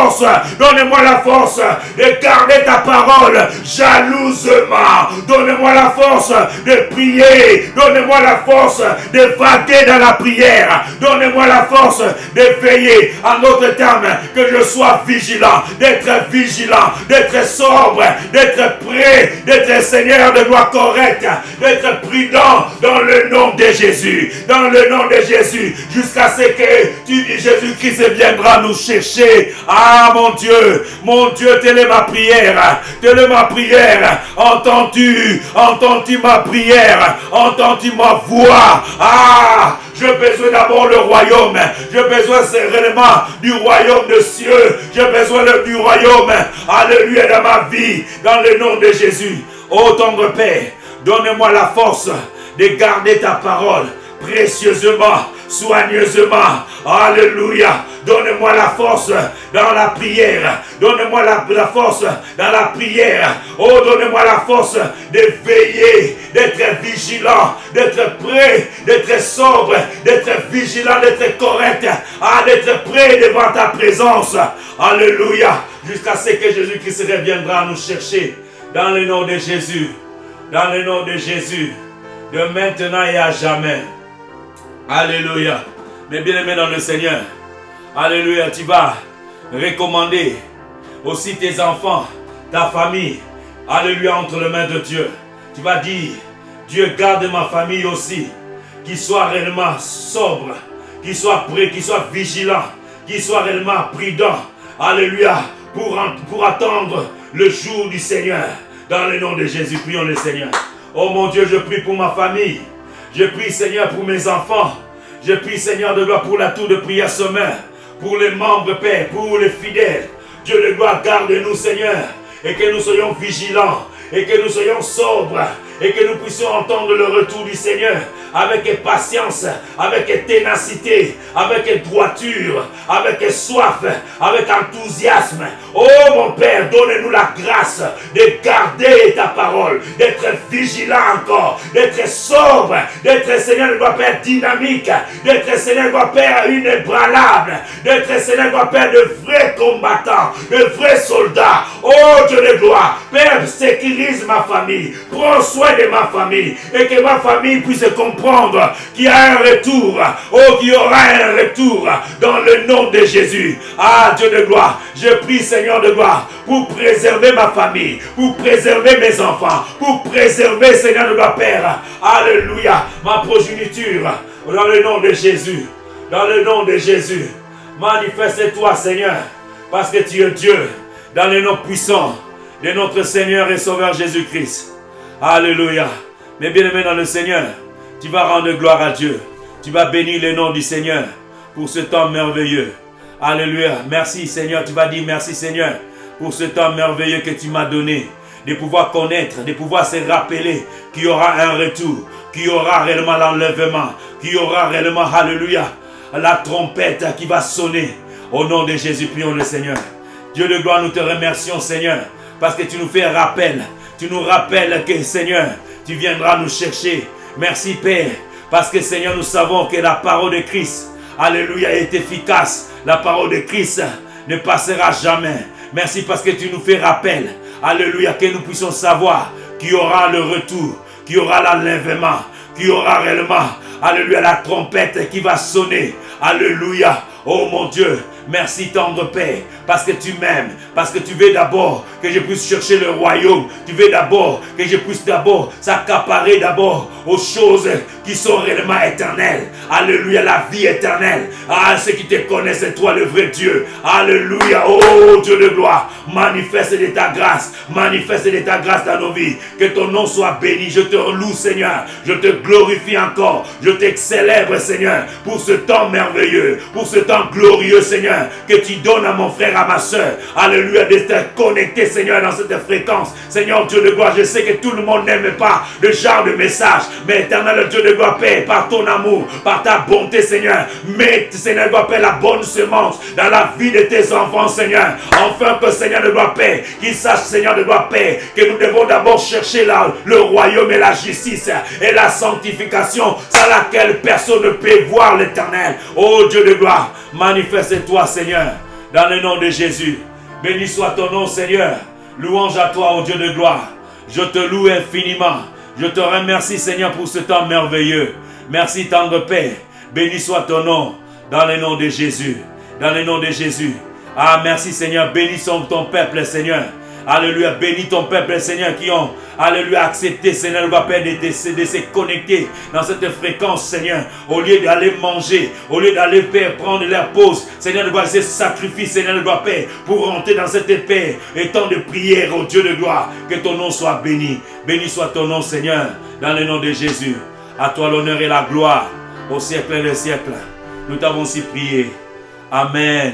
la force de garder ta parole jalousement. Donne-moi la force de prier. Donne-moi la force de vaguer dans la prière. Donne-moi la force de veiller. En autre terme, que je sois vigilant, d'être sobre, d'être prêt, d'être Seigneur de loi correcte, d'être prudent dans le nom de Jésus. Dans le nom de Jésus, jusqu'à ce que Jésus-Christ viendra nous chercher. Ah mon Dieu, telle est ma prière. Telle est ma prière. Entends-tu ma prière? Entends-tu ma voix? Ah, j'ai besoin d'abord le royaume. J'ai besoin réellement du royaume de cieux. J'ai besoin du royaume. Alléluia dans ma vie. Dans le nom de Jésus. Ô tendre Père, donne-moi la force de garder ta parole précieusement, soigneusement. Alléluia. Donne-moi la force dans la prière. Donne-moi la force dans la prière. Oh, donne-moi la force de veiller, d'être vigilant, d'être prêt, d'être sobre, d'être vigilant, d'être correct, d'être prêt devant ta présence. Alléluia. Jusqu'à ce que Jésus-Christ reviendra nous chercher. Dans le nom de Jésus. Dans le nom de Jésus. De maintenant et à jamais. Alléluia. Mais bien aimé dans le Seigneur. Alléluia. Tu vas recommander aussi tes enfants, ta famille. Alléluia, entre les mains de Dieu. Tu vas dire, Dieu garde ma famille aussi. Qu'il soit réellement sobre. Qu'il soit prêt, qu'il soit vigilant. Qu'il soit réellement prudent. Alléluia. Pour attendre le jour du Seigneur. Dans le nom de Jésus, prions le Seigneur. Oh mon Dieu, je prie pour ma famille. Je prie, Seigneur, pour mes enfants. Je prie, Seigneur de gloire, pour la tour de prière sommaire. Pour les membres, Père, pour les fidèles. Dieu de gloire, garde-nous, Seigneur. Et que nous soyons vigilants. Et que nous soyons sobres. Et que nous puissions entendre le retour du Seigneur. Avec patience, avec ténacité, avec droiture, avec soif, avec enthousiasme. Oh mon Père, donne-nous la grâce de garder ta parole, d'être vigilant encore, d'être sobre, d'être Seigneur de Père dynamique, d'être Seigneur de Père inébranlable, d'être Seigneur de Père de vrais combattants, de vrais soldats. Oh Dieu de gloire, Père, sécurise ma famille, prends soin de ma famille et que ma famille puisse comprendre qu'il y a un retour, oh, qu'il y aura un retour dans le nom de Jésus. Ah, Dieu de gloire, je prie, Seigneur de gloire, pour préserver ma famille, pour préserver mes enfants, pour préserver, Seigneur de gloire, Père, alléluia, ma progéniture, dans le nom de Jésus, dans le nom de Jésus. Manifeste-toi, Seigneur, parce que tu es Dieu, dans le nom puissant de notre Seigneur et Sauveur Jésus-Christ. Alléluia. Mais bien aimé dans le Seigneur, tu vas rendre gloire à Dieu. Tu vas bénir le nom du Seigneur pour ce temps merveilleux. Alléluia. Merci Seigneur. Tu vas dire merci Seigneur pour ce temps merveilleux que tu m'as donné. De pouvoir connaître, de pouvoir se rappeler qu'il y aura un retour. Qu'il y aura réellement l'enlèvement. Qu'il y aura réellement, alléluia, la trompette qui va sonner. Au nom de Jésus, prions le Seigneur. Dieu de gloire, nous te remercions Seigneur. Parce que tu nous fais un rappel. Tu nous rappelles que Seigneur, tu viendras nous chercher. Merci Père, parce que Seigneur, nous savons que la parole de Christ, alléluia, est efficace. La parole de Christ ne passera jamais. Merci parce que tu nous fais rappel, alléluia, que nous puissions savoir qu'il y aura le retour, qu'il y aura l'enlèvement, qu'il y aura réellement, alléluia, la trompette qui va sonner. Alléluia. Oh mon Dieu, merci tendre Père, parce que tu m'aimes, parce que tu veux d'abord que je puisse chercher le royaume. Tu veux d'abord que je puisse d'abord s'accaparer d'abord aux choses qui sont réellement éternelles. Alléluia, la vie éternelle. Ah, ceux qui te connaissent, c'est toi le vrai Dieu. Alléluia, oh Dieu de gloire, manifeste de ta grâce, manifeste de ta grâce dans nos vies. Que ton nom soit béni. Je te loue, Seigneur. Je te glorifie encore. Je te célèbre, Seigneur, pour ce temps merveilleux, pour ce temps glorieux, Seigneur, que tu donnes à mon frère, à ma soeur. Alléluia, d'être connecté, Seigneur, dans cette fréquence. Seigneur, Dieu de gloire, je sais que tout le monde n'aime pas le genre de message, mais éternel Dieu de gloire, Père, par ton amour, par ta bonté, Seigneur, mets, Seigneur de gloire, Père, la bonne semence dans la vie de tes enfants, Seigneur. Enfin que, Seigneur de gloire, Père, qu'ils sachent, Seigneur de gloire, Père, que nous devons d'abord chercher le royaume et la justice et la sanctification, sans laquelle personne ne peut voir l'éternel. Oh Dieu de gloire, manifeste-toi, Seigneur, dans le nom de Jésus. Béni soit ton nom, Seigneur. Louange à toi, ô Dieu de gloire. Je te loue infiniment. Je te remercie, Seigneur, pour ce temps merveilleux. Merci, tendre Père. Béni soit ton nom, dans le nom de Jésus. Dans le nom de Jésus. Ah, merci, Seigneur. Bénis ton peuple, Seigneur. Alléluia, bénis ton peuple, Seigneur, qui ont, alléluia, accepté, Seigneur, Père, de se connecter dans cette fréquence, Seigneur, au lieu d'aller manger, au lieu d'aller, Père, prendre leur pause, Seigneur, de gloire, se sacrifier, Seigneur, de gloire, Père, pour rentrer dans cette paix et temps de prière, au Dieu de gloire, que ton nom soit béni. Béni soit ton nom, Seigneur, dans le nom de Jésus. À toi l'honneur et la gloire, au siècle des siècles. Nous t'avons si prié. Amen.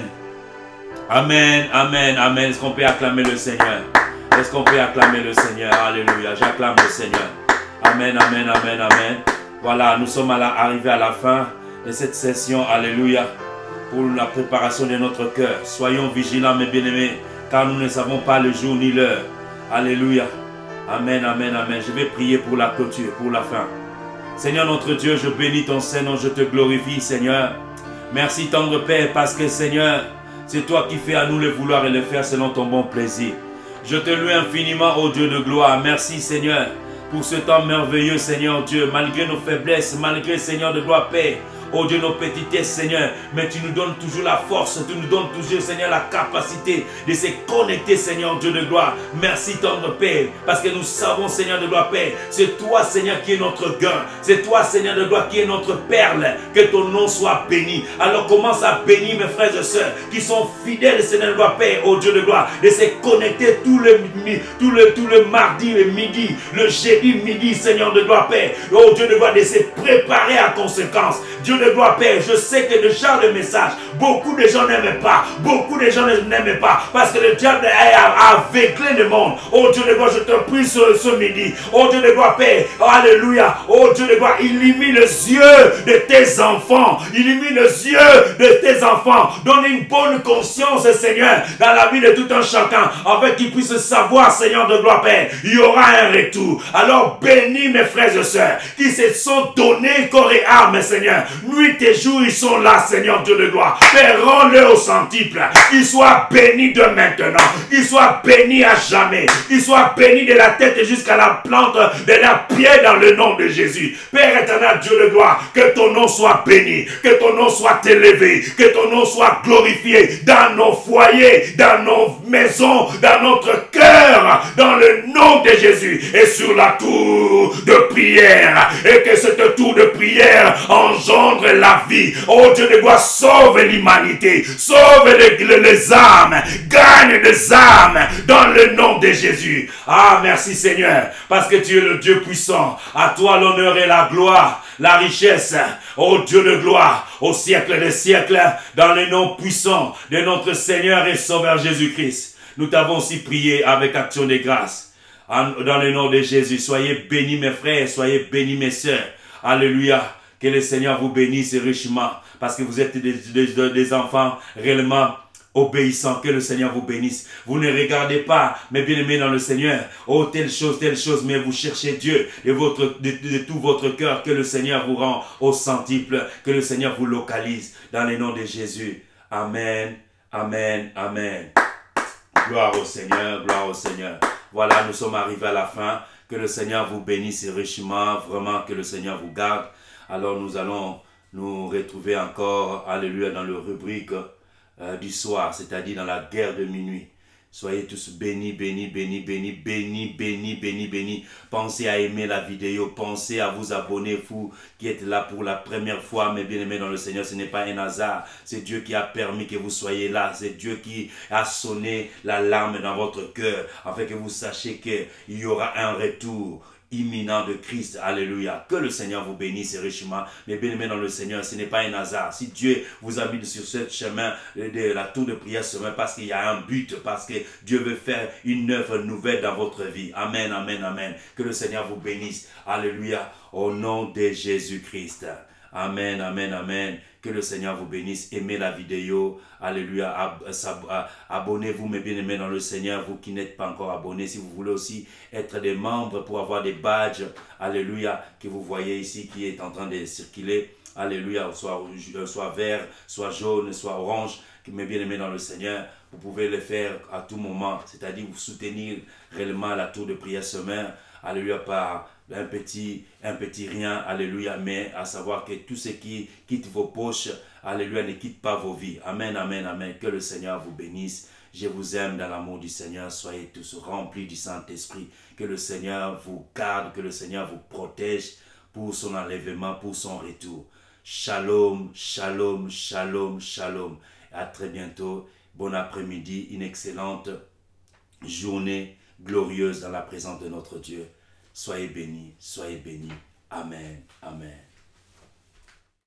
Amen, amen, amen. Est-ce qu'on peut acclamer le Seigneur? Est-ce qu'on peut acclamer le Seigneur? Alléluia. J'acclame le Seigneur. Amen, amen, amen, amen. Voilà, nous sommes arrivés à la fin de cette session. Alléluia. Pour la préparation de notre cœur. Soyons vigilants, mes bien-aimés, car nous ne savons pas le jour ni l'heure. Alléluia. Amen, amen, amen. Je vais prier pour la clôture, pour la fin. Seigneur notre Dieu, je bénis ton Saint-Nom, je te glorifie, Seigneur. Merci, tendre Père, parce que, Seigneur, c'est toi qui fais à nous le vouloir et le faire selon ton bon plaisir. Je te loue infiniment, ô Dieu de gloire. Merci, Seigneur, pour ce temps merveilleux, Seigneur Dieu. Malgré nos faiblesses, malgré, Seigneur de gloire, Père, oh Dieu, nos petitesses, Seigneur, mais tu nous donnes toujours la force, tu nous donnes toujours, Seigneur, la capacité de se connecter, Seigneur Dieu de gloire. Merci, tendre Père, parce que nous savons, Seigneur de gloire, Père, c'est toi, Seigneur, qui est notre gain. C'est toi, Seigneur de gloire, qui est notre perle. Que ton nom soit béni. Alors commence à bénir mes frères et sœurs qui sont fidèles, Seigneur de gloire, Père, oh Dieu de gloire, de se connecter tout le mardi et midi, le jeudi midi, Seigneur de gloire, Père, oh Dieu de gloire, de se préparer à conséquence. Dieu de gloire, Père, je sais que le genre de message, beaucoup de gens n'aiment pas. Beaucoup de gens n'aiment pas. Parce que le diable a aveuglé le monde. Oh Dieu de gloire, je te prie ce midi. Oh Dieu de gloire, Père, alléluia. Oh Dieu de gloire, illumine les yeux de tes enfants. Illumine les yeux de tes enfants. Donne une bonne conscience, Seigneur, dans la vie de tout un chacun, afin qu'ils puissent savoir, Seigneur de gloire, Père, il y aura un retour. Alors bénis mes frères et sœurs qui se sont donnés corps et âme, Seigneur. Nuit et jour, ils sont là, Seigneur Dieu de gloire. Père, rends-le au centuple. Qu'ils soient bénis de maintenant. Qu'ils soient bénis à jamais. Qu'ils soient bénis de la tête jusqu'à la plante de la pied dans le nom de Jésus. Père éternel, Dieu de gloire, que ton nom soit béni. Que ton nom soit élevé. Que ton nom soit glorifié dans nos foyers, dans nos maisons, dans notre cœur, dans le nom de Jésus. Et sur la tour de prière. Et que cette tour de prière engendre la vie. Oh Dieu de gloire, sauve l'humanité, sauve les âmes, gagne des âmes dans le nom de Jésus. Ah, merci Seigneur, parce que tu es le Dieu puissant. À toi l'honneur et la gloire, la richesse. Oh Dieu de gloire, au siècle des siècles, dans le nom puissant de notre Seigneur et Sauveur Jésus-Christ. Nous t'avons aussi prié avec action de grâce. Dans le nom de Jésus, soyez bénis mes frères, soyez bénis mes sœurs. Alléluia. Que le Seigneur vous bénisse richement, parce que vous êtes des enfants réellement obéissants. Que le Seigneur vous bénisse. Vous ne regardez pas, mes bien-aimés dans le Seigneur, oh telle chose, mais vous cherchez Dieu de tout votre cœur. Que le Seigneur vous rend au centuple, que le Seigneur vous localise dans le nom de Jésus. Amen, amen, amen. Gloire au Seigneur, gloire au Seigneur. Voilà, nous sommes arrivés à la fin. Que le Seigneur vous bénisse richement, vraiment que le Seigneur vous garde. Alors nous allons nous retrouver encore, alléluia, dans le rubrique du soir, c'est-à-dire dans la guerre de minuit. Soyez tous bénis, bénis, bénis, bénis, bénis, bénis, bénis, bénis. Pensez à aimer la vidéo, pensez à vous abonner, vous qui êtes là pour la première fois, mes bien-aimés dans le Seigneur. Ce n'est pas un hasard, c'est Dieu qui a permis que vous soyez là. C'est Dieu qui a sonné l'alarme dans votre cœur, afin que vous sachiez qu'il y aura un retour imminent de Christ. Alléluia. Que le Seigneur vous bénisse richement. Mais bien-aimés dans le Seigneur, ce n'est pas un hasard. Si Dieu vous a mis sur ce chemin de la tour de prière, c'est parce qu'il y a un but, parce que Dieu veut faire une œuvre nouvelle dans votre vie. Amen, amen, amen. Que le Seigneur vous bénisse. Alléluia. Au nom de Jésus-Christ. Amen, amen, amen. Que le Seigneur vous bénisse. Aimez la vidéo. Alléluia. Abonnez-vous, mes bien-aimés dans le Seigneur. Vous qui n'êtes pas encore abonnés, si vous voulez aussi être des membres pour avoir des badges. Alléluia. Que vous voyez ici qui est en train de circuler. Alléluia. Soit vert, soit jaune, soit orange. Mes bien-aimés dans le Seigneur, vous pouvez le faire à tout moment. C'est-à-dire vous soutenir réellement la tour de prière semaine. Alléluia. Par un petit rien, alléluia, mais à savoir que tout ce qui quitte vos poches, alléluia, ne quitte pas vos vies. Amen, amen, amen. Que le Seigneur vous bénisse. Je vous aime dans l'amour du Seigneur. Soyez tous remplis du Saint-Esprit. Que le Seigneur vous garde, que le Seigneur vous protège pour son enlèvement, pour son retour. Shalom, shalom, shalom, shalom. À très bientôt. Bon après-midi, une excellente journée glorieuse dans la présence de notre Dieu. Soyez bénis, soyez bénis. Amen, amen.